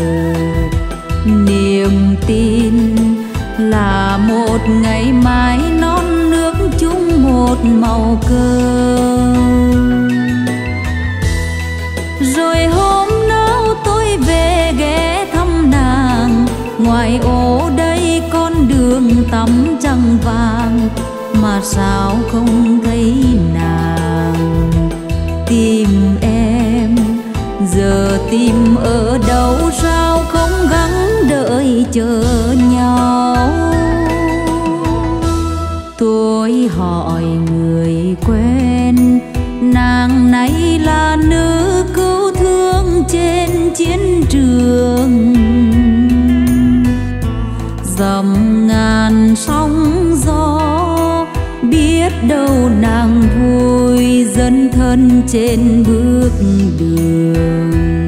Niềm tin là một ngày mai non nước chung một màu cơm. Rồi hôm nào tôi về ghé thăm nàng, ngoài ô đây con đường tắm trăng vàng, mà sao không thấy nàng. Tìm em giờ tìm ở đâu, sao không gắng đợi chờ nhau. Tôi hỏi người quen, nàng này là nữ cứu thương trên chiến trường. Dầm ngàn sóng gió, biết đâu nàng vui dấn thân trên bước đường.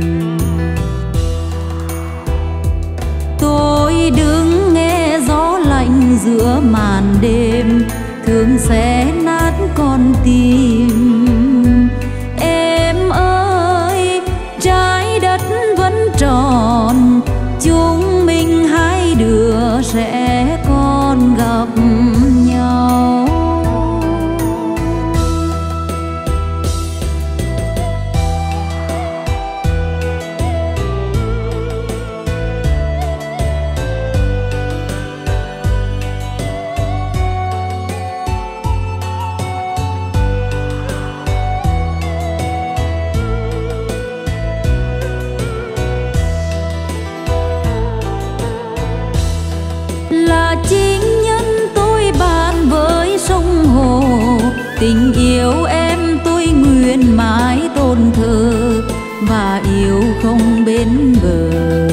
Tôi đứng nghe gió lạnh giữa màn đêm, thương xé nát con tim. Em ơi trái đất vẫn tròn, chúng mình hai đứa sẽ còn gặp nhau. Là chính nhân tôi bàn với sông hồ, tình yêu em tôi nguyện mãi tôn thờ và yêu không bến bờ.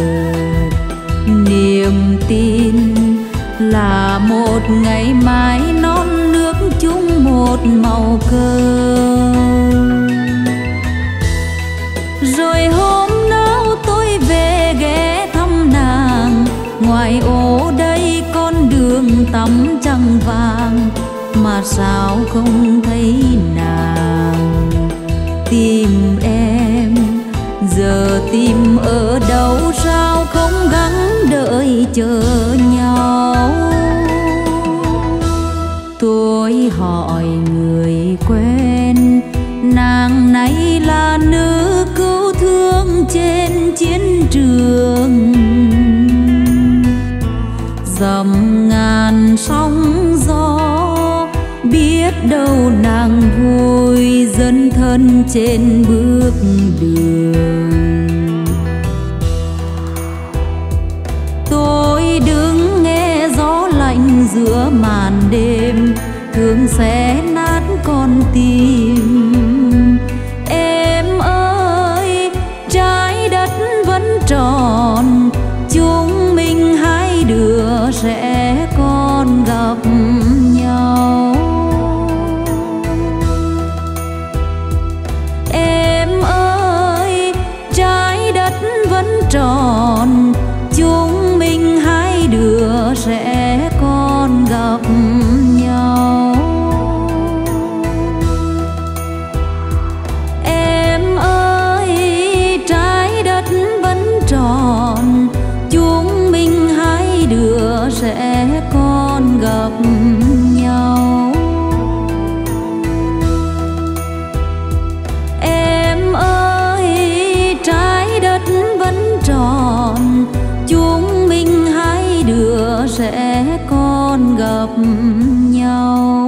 Niềm tin là một ngày mai non nước chung một màu cơm. Rồi hôm nào tôi về ghé thăm nàng, ngoài ô đây con đường tắm trăng vàng, mà sao không thấy nàng. Tìm em giờ tìm ở đâu, sao không gắng đợi chờ nhau. Tôi hỏi người quen, nàng này là nữ cứu thương trên chiến trường. Dầm ngàn sóng gió, biết đâu nàng vui dấn thân trên bước đường. Tôi đứng nghe gió lạnh giữa màn đêm, thương xé nát con tim. Em ơi tròn, chúng mình hai đứa sẽ còn gặp nhau. Em ơi, trái đất vẫn tròn, chúng mình hai đứa sẽ còn gặp nhau. Em ơi, trái đất vẫn tròn, chúng mình hai đứa sẽ còn gặp nhau.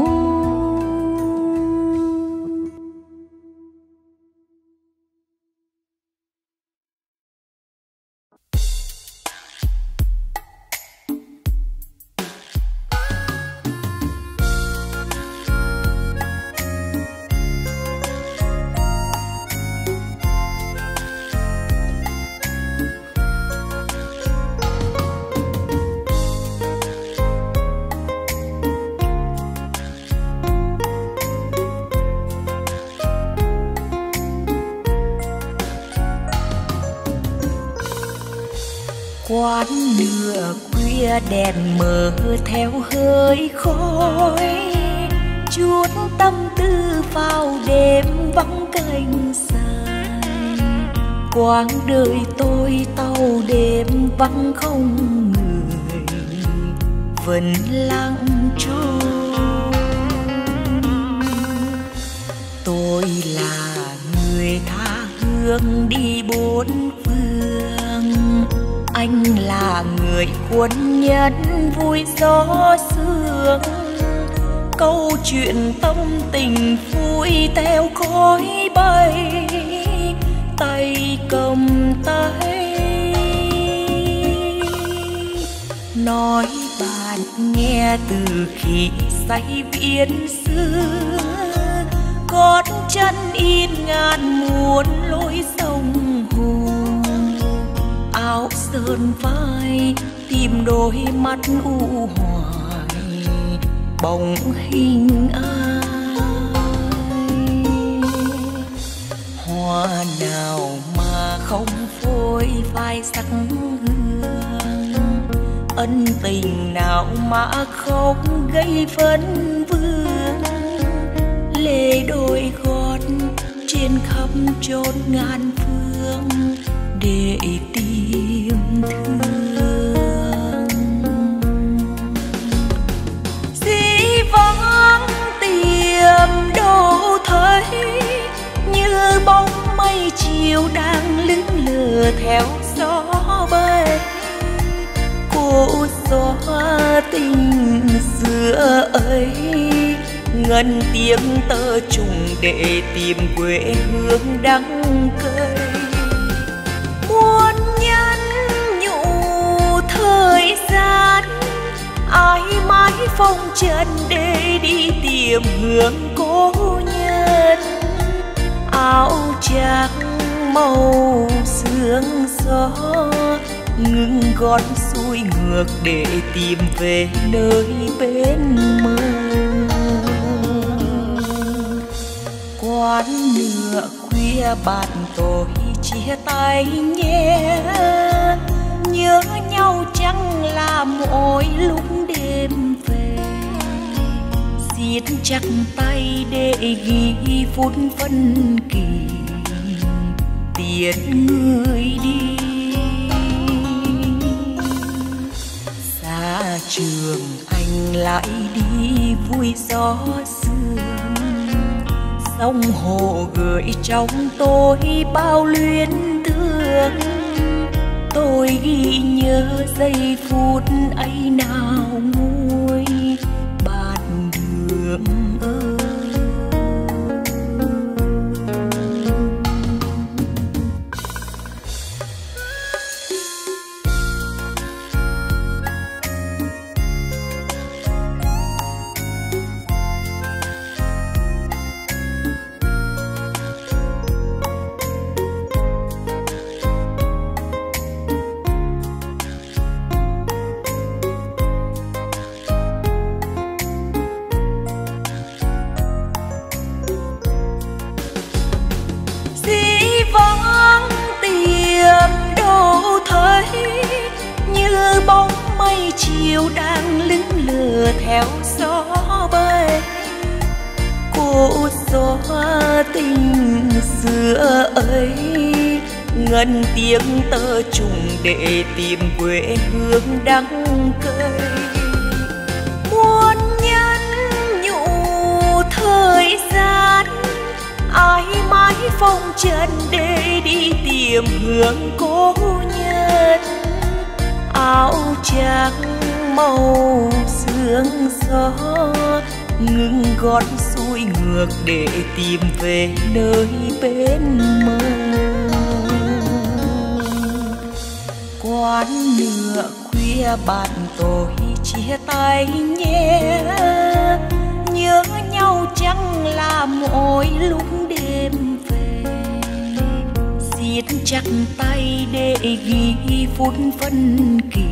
Quán nửa khuya đèn mờ theo hơi khói, chuốt tâm tư vào đêm vắng cành dài. Quãng đời tôi tàu đêm vắng không người, vẫn lặng trôi. Tôi là người tha hương đi bốn phương, anh là người quân nhân vui gió sương. Câu chuyện tâm tình vui theo khói bay, tay cầm tay. Nói bạn nghe từ khi say viễn xưa, gót chân in ngàn muôn lối sông hồ. Áo sơn vai tìm đôi mắt u hoài, bóng hình ai. Hoa nào mà không phôi phai sắc hương, ân tình nào mà không gây vấn vương. Lê đôi gót trên khắp chốn ngàn phương để tìm thương. Dĩ vắng tìm đâu thấy, như bóng mây chiều đang lững lờ theo gió bay. Cô xóa tình xưa ấy, ngân tiếng tơ trùng để tìm quê hương đắng cay. Muôn nhân nhủ thời gian, ai mãi phong trần để đi tìm hướng cố nhân. Áo trắng màu sương gió, ngừng gót xuôi ngược để tìm về nơi bên mơ. Quán nửa khuya bạn tôi chia tay nhé, nhớ nhau chẳng là mỗi lúc đêm về. Siết chặt tay để ghi phút phân kỳ, tiễn người đi. Xa trường anh lại đi vui gió sương, sông hồ gửi trong tôi bao luyến thương. Tôi ghi nhớ giây phút ấy nào nguôi bạt đường ơi. chiều đang lững lờ theo gió bay. Cô gió tình xưa ấy ngân tiếng tơ trùng để tìm quê hương đắng cay. Muôn nhân nhủ thời gian ai mãi phong trần để đi tìm hướng cố nhân. Áo trắng màu sương gió ngưng gót xuôi ngược để tìm về nơi bên mơ. Quán nửa khuya bạn tôi chia tay nhé, nhớ nhau chẳng là mỗi lúc đêm về. Siết chặt tay để ghi phút phân kỳ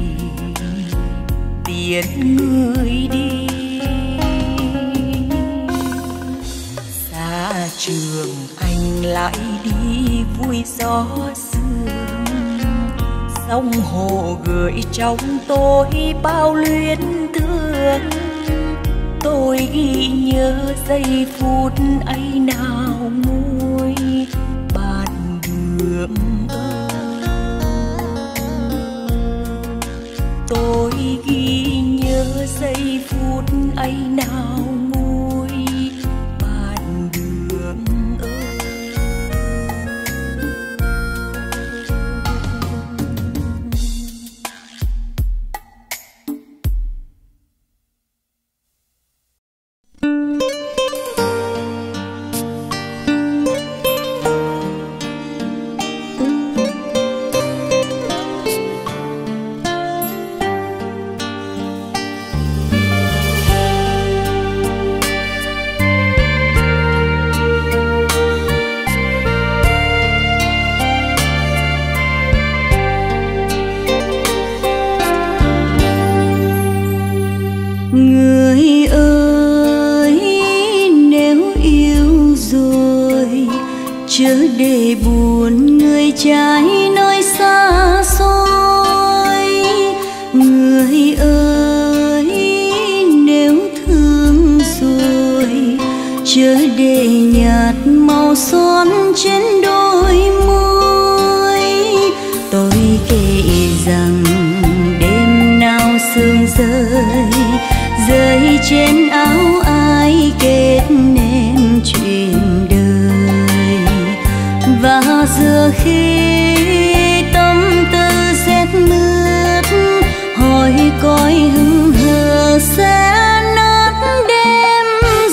tiễn người đi. Xa trường anh lại đi vui gió sương, sông hồ gửi trong tôi bao luyến thương. Tôi ghi nhớ giây phút ấy nào nguôi bàn đường. Tôi ghi nhớ giây phút ấy nào nguôi bàn đường.
Người ơi, nếu yêu rồi chớ để buồn người trái nơi xa xôi. Người ơi, nếu thương rồi chớ để nhạt màu son trên đôi môi. Tôi kể rằng đêm nào sương rơi trên áo ai kết nên chuyện đời. Và giờ khi tâm tư rét mướt hỏi coi hững hờ sẽ nát đêm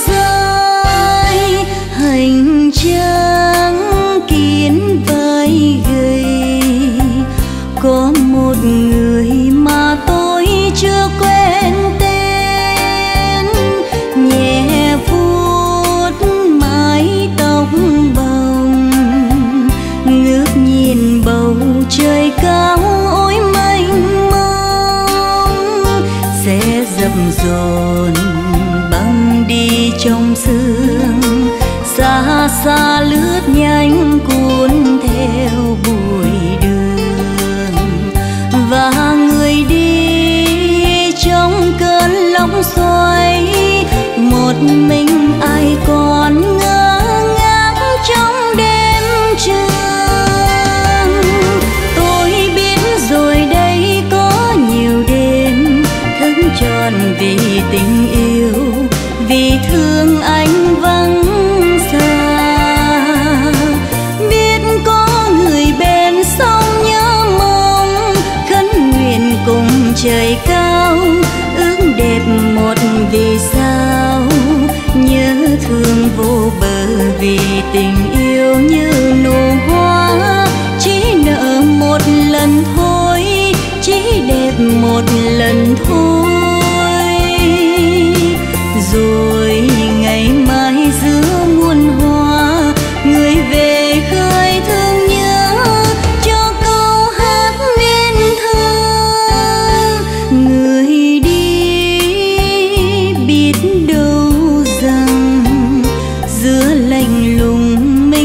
rơi. Hành trang kín vai gầy có một người mà tôi chưa quen tên. Nhẹ vuốt mái tóc bồng ngước nhìn bầu trời cao ôi mênh mông. Sẽ dập dồn băng đi trong sương, xa xa lướt nhanh cuốn theo bụi đường. Và người đi trong cơn lốc xoáy, một mình ai còn ngơ ngác trong đêm trường. Tôi biết rồi đây có nhiều đêm thức tròn vì tình yêu, vì thương anh vắng xa. Biết có người bên sông nhớ mong khấn nguyện cùng trời cao, ước đẹp một vì sao nhớ thương vô bờ. Vì tình yêu như nụ hoa chỉ nở một lần thôi, chỉ đẹp một lần thôi. Rồi ngày mai giữa muôn hoa người về khơi thương nhớ cho câu hát nên thơ. Người đi biết đâu rằng giữa lạnh lùng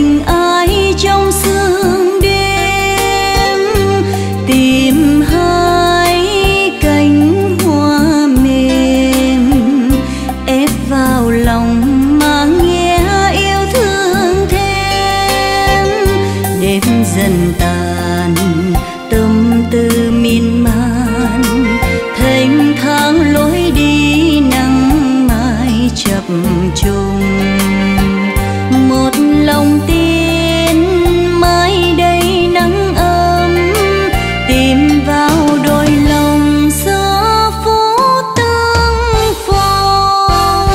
đêm dần tàn, tâm tư miên man, thênh thang lối đi nắng mai chập trùng. Một lòng tin mai đây nắng ấm, tìm vào đôi lòng gió phút tương phong.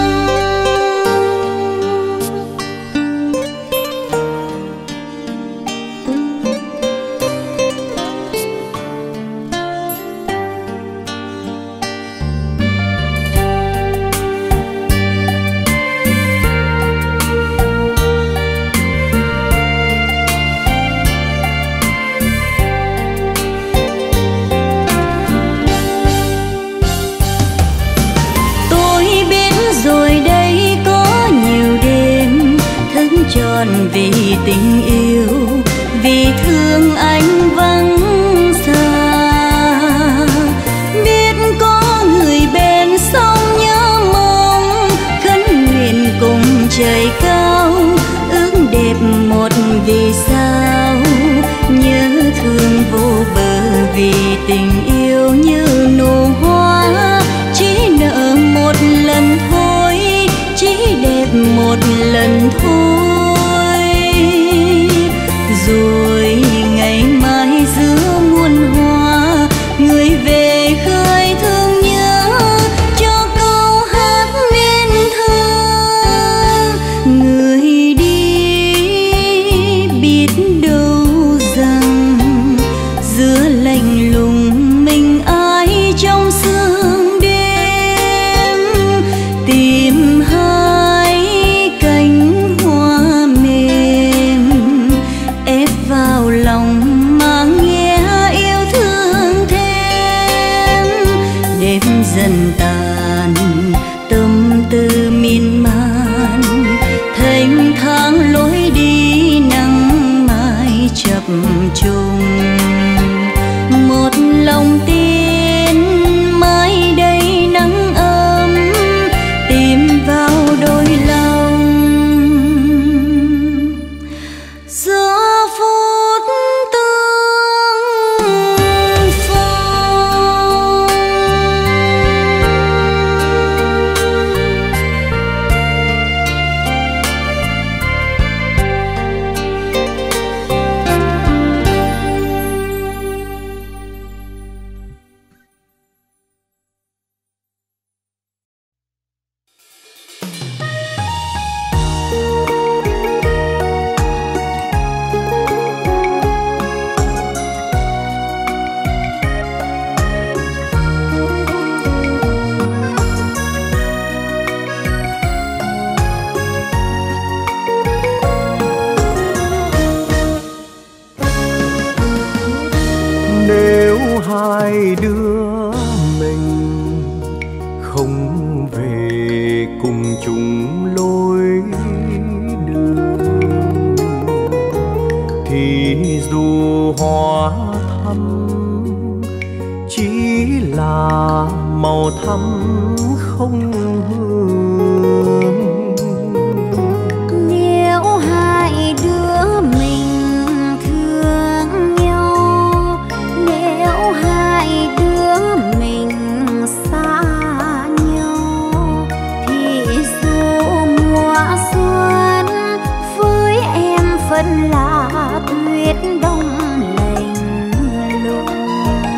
Tròn vì tình yêu, vì thương anh vắng xa. Biết có người bên sông nhớ mong, khấn nguyện cùng trời cao, ước đẹp một vì sao. Nhớ thương vô bờ vì tình yêu như nụ hoa, chỉ nợ một lần thôi, chỉ đẹp một lần thôi. Rồi ngày mai giữa muôn hoa, người về khơi thương nhớ cho câu hát nên thơ. Người đi biết đâu rằng giữa lạnh lùng mình ai trong sương đêm, tìm hai cánh hoa mềm ép vào lòng mà nghe yêu thương thêm. Đêm dần tàn, tâm tư miên man, thênh thang lối đi nắng mai chập trùng. Một lòng tin mai đây nắng ấm, tìm vào đôi lòng gió phút tương phong.
Nếu hai đứa mình không về cùng chung lối đường, thì dù hoa thắm chỉ là màu thắm không hương.
Nếu hai đứa mình thương nhau, nếu hai đứa mình xa nhau, thì dù mùa xuân với em vẫn là tuyết đông lạnh lùng.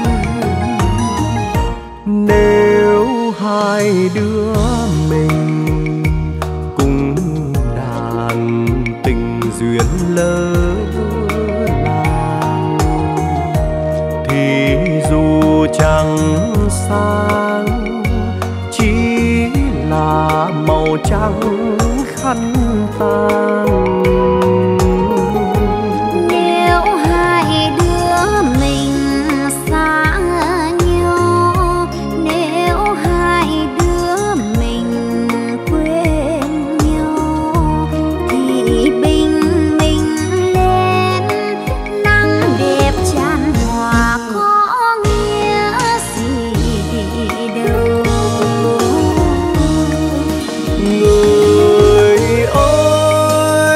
Nếu hai đứa mình cùng đàn tình duyên lỡ làng, thì dù trăng sáng chỉ là màu trắng khăn tang.
Nếu hai đứa mình xa nhau, nếu hai đứa mình quên nhau, thì bình minh lên nắng đẹp tràn hòa có nghĩa gì đâu.
Người ơi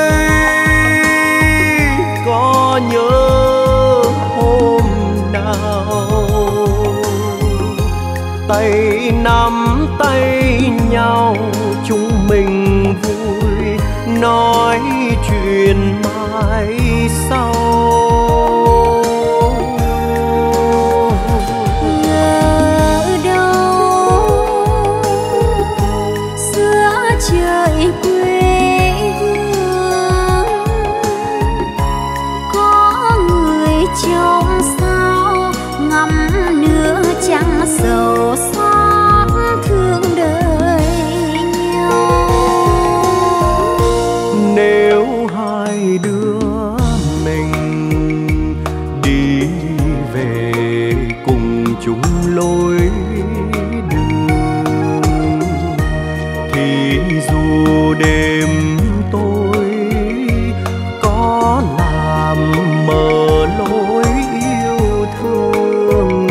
tay nắm tay nhau chúng mình vui nói chuyện mai sau.
Ngờ đâu giữa trời quê hương có người trong sao ngắm nửa trăng sầu xót thương đời nhau.
Nếu hai đứa mình đi về cùng chung lối đường thì dù đêm tối có làm mờ lối yêu thương,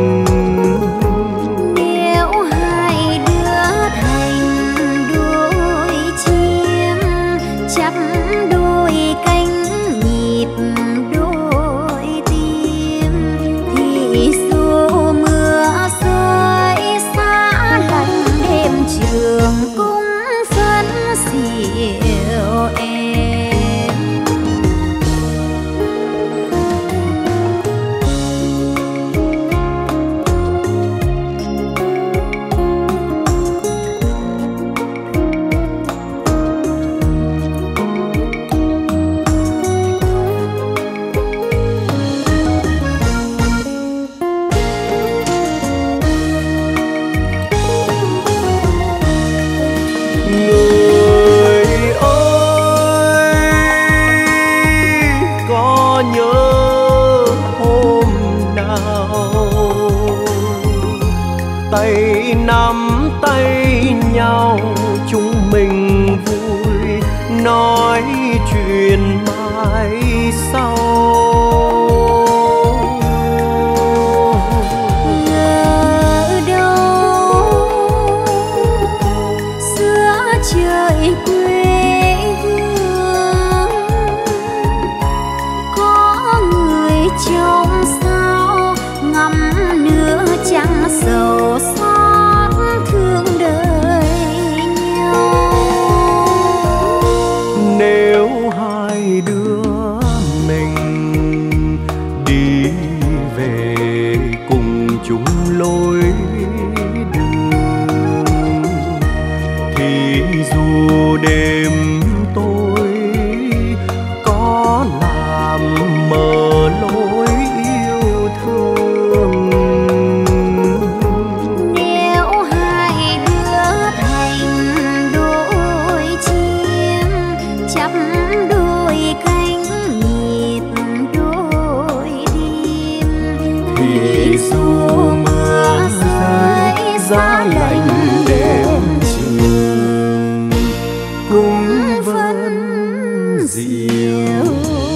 Nếu hai đứa thành đôi chim chắp đôi cánh nhịp đôi tim thì dù mưa rơi xa lạnh đêm trường cũng vẫn dịu êm.
người ơi có nhớ hôm nào tay nắm tay nhau chúng mình vui nói chuyện mai sau.
Ngờ đâu giữa trời quê hương có người trong sao ngắm nửa trăng sầu xót thương đời nhau.
Nếu hai đứa mình đi về cùng chung lối đường thì dù đêm tối có làm mờ lối yêu thương,
Nếu hai đứa thành đôi chim chắp đôi cánh nhịp đôi tim
thì dù mưa rơi giá lạnh đêm trường cũng vẫn dịu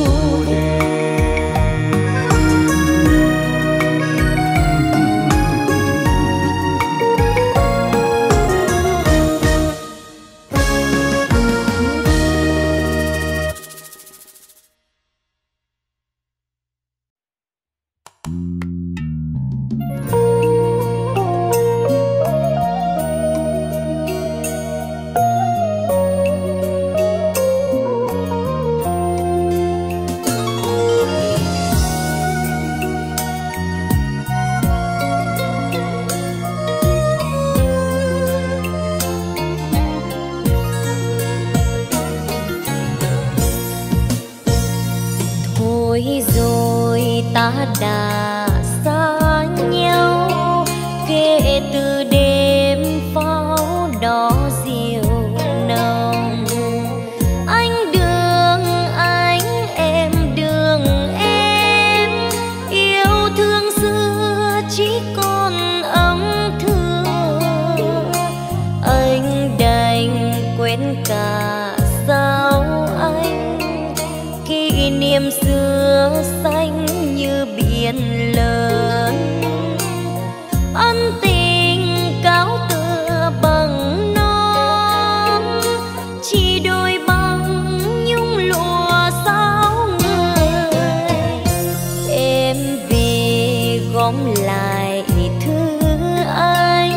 Thôi rồi ta đã xa nhau kể từ đêm pháo đỏ diều nồng. Anh đường anh, em đường em, yêu thương xưa chỉ còn âm thương. Anh đành quên cả sao anh, kỷ niệm xưa xanh như biển lớn. Ân tình cáo tựa bằng non, chỉ đôi băng nhung lụa sao người. Em về gom lại thư anh,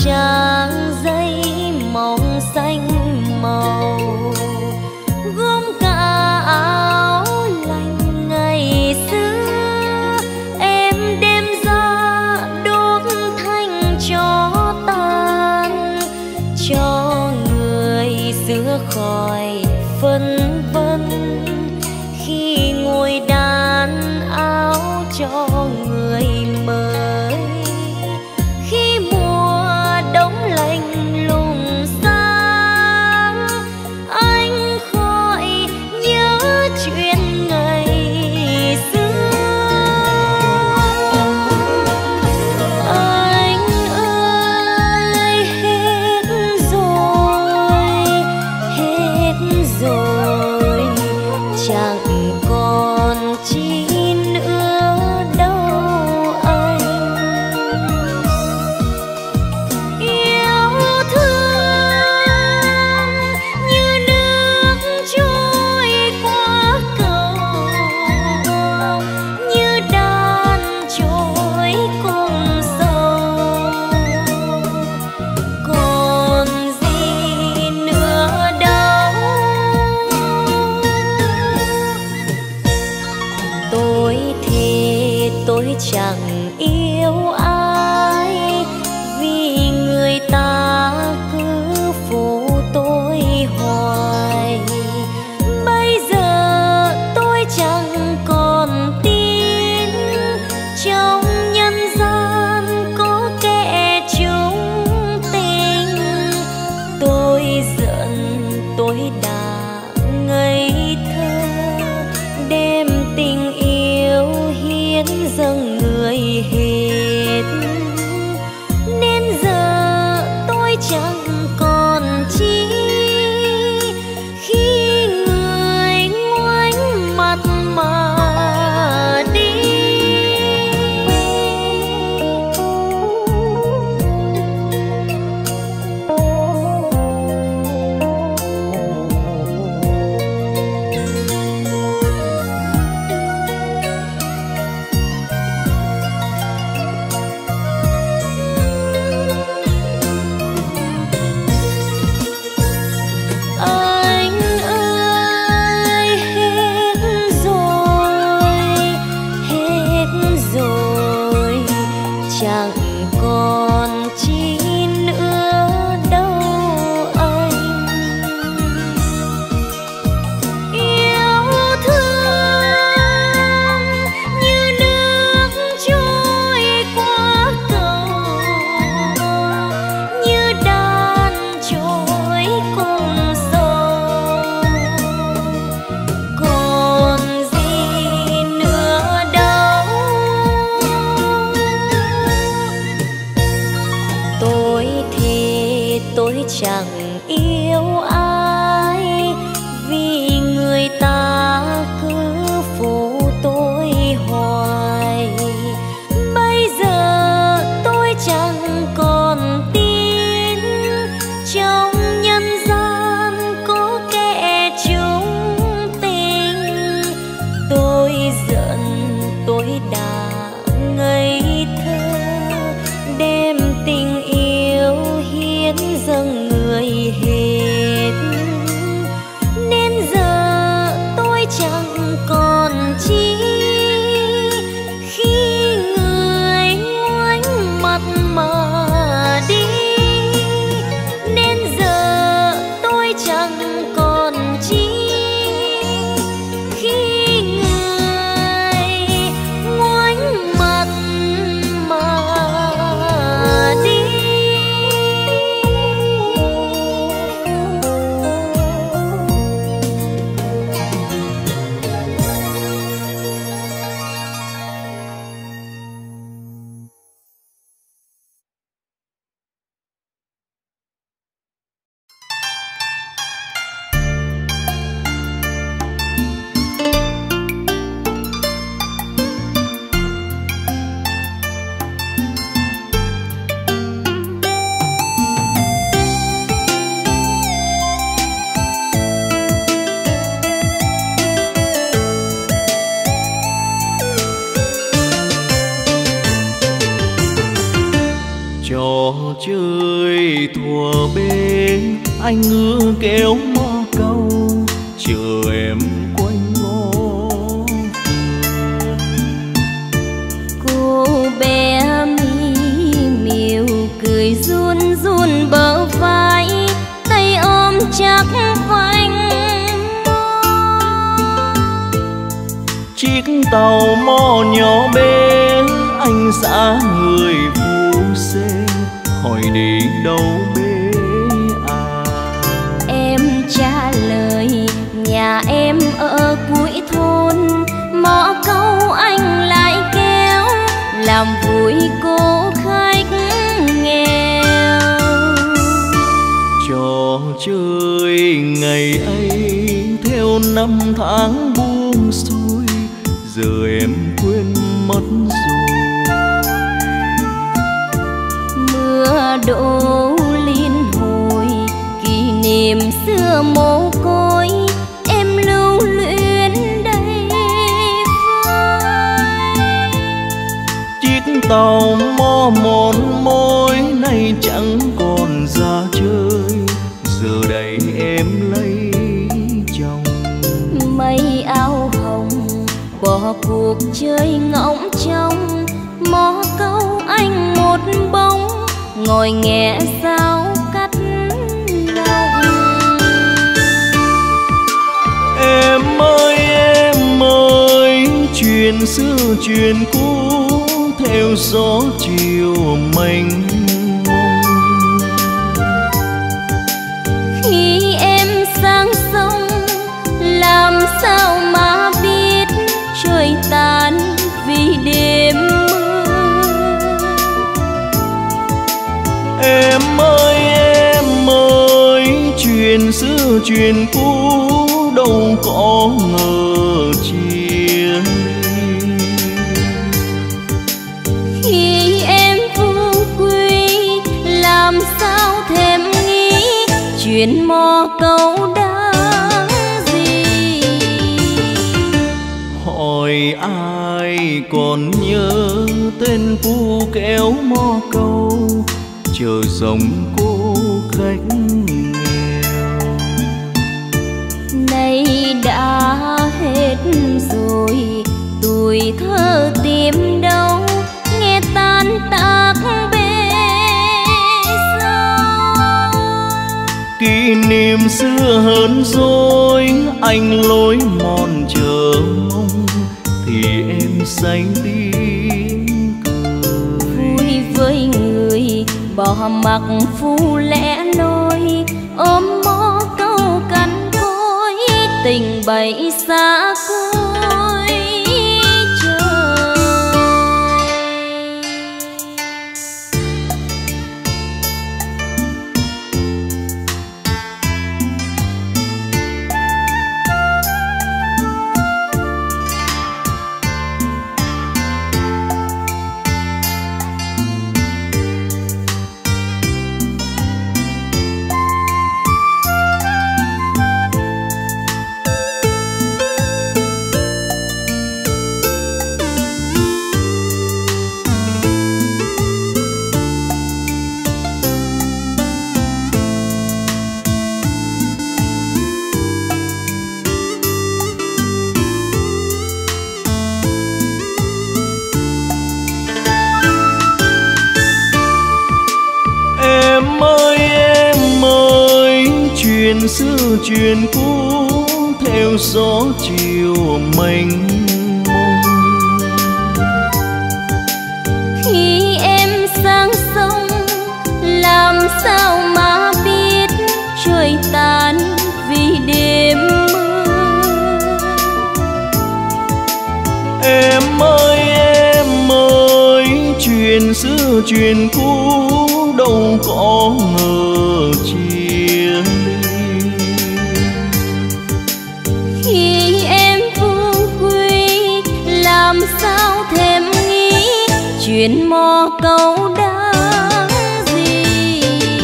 trang giấy mỏng xanh màu, gom cả áo lạnh ngày xưa em đem ra đốt thành tro tàn, cho người xưa khỏi phân vân khi ngồi đàn áo cho người mới. Khi mùa đông lạnh lùng sang, anh khỏi nhớ chuyện ngày xưa. Anh ơi hết rồi, chẳng còn chi nữa đâu anh. Yêu thương như nước trôi qua cầu, như đàn trôi cùng sông, còn gì nữa đâu. Tôi thì tôi chẳng yêu ai, vì người ta cứ phụ tôi hoài. Bây giờ tôi chẳng còn tin trong nhân gian có kẻ chung tình. Tôi giận tôi đã ngây thơ, đem tình yêu hiến dâng người hết. Nên giờ tôi chẳng còn chi khi người ngoảnh mặt mà đi. Anh ơi hết rồi, chẳng còn chi nữa đâu anh. Yêu thương như nước trôi qua cầu, như đàn trôi cùng sông, còn gì nữa đâu. Tôi thì tôi chẳng yêu ai, vì người ta cứ phụ tôi hoài. Bây giờ tôi chẳng còn tin trong nhân gian có kẻ chung tình. Tôi giận tôi đã ngây thơ, đem tình yêu hiến dâng người hết. Nên giờ tôi chẳng còn chi khi người ngoảnh mặt mà đi. Nên giờ tôi chẳng còn chi khi người ngoảnh mặt mà đi.
anh ngứa kéo mó câu chờ em quanh ngõ vườn.
Cô bé mi miều cười run run bờ vai, tay ôm chắc vành môi.
Chiếc tàu mò nhỏ bé anh xã người Phú Xê, hỏi đi đâu bé à?
Em trả lời nhà em ở cuối thôn, mõ câu anh lại kéo làm vui cô khách nghèo.
Trò chơi ngày ấy theo năm tháng buông xuôi, giờ em quên mất rồi.
Mưa đổ liên hồi kỷ niệm xưa mồ côi, em lưu luyến đây vơi.
Chiếc tàu mò mòn môi nay chẳng còn ra chơi, giờ đây em lấy chồng.
Mây áo hồng bỏ cuộc chơi ngỗng trong, mò câu anh một bóng ngồi nghe sao cắt lòng.
Em ơi chuyện xưa chuyện cũ theo gió chiều mênh mông.
Khi em sang sông làm sao mà biết trời tàn vì đêm mưa.
Em ơi chuyện xưa chuyện cũ đâu có ngờ chia ly.
Khi em vô quy làm sao thèm nghĩ chuyện mò câu đáng gì.
Hỏi ai còn nhớ tên Phu kéo mò câu chờ sống cô khách nghèo.
Nay đã hết rồi tuổi thơ tìm đâu, nghe tan tác bê sâu.
Kỷ niệm xưa hơn rồi anh lối mòn chờ mong, thì em xanh tiếng cười.
Vui với người bỏ mặc phu lẻ loi, ôm mó câu cằn cối tình bậy xa côi trời.
Em ơi chuyện xưa chuyện cũ theo gió chiều mênh mông.
Khi em sang sông làm sao mà biết trời tàn vì đêm mưa.
Em ơi chuyện xưa chuyện cũ đâu có ngờ chia ly.
Khi em vô quy làm sao thèm nghĩ chuyện mò câu đáng gì.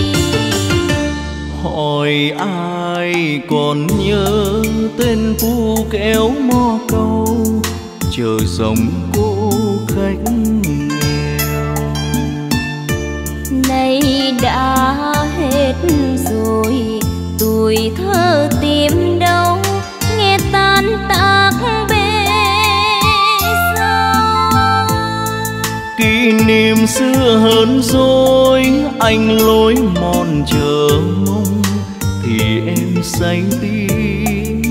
Hỏi ai còn nhớ tên Phu kéo mò câu chờ sống cô khách nghèo.
Nay đã hết rồi tuổi thơ tìm đâu nghe tan tác bê sao.
Kỷ niệm xưa hơn rồi anh lối mòn chờ mong thì em say tim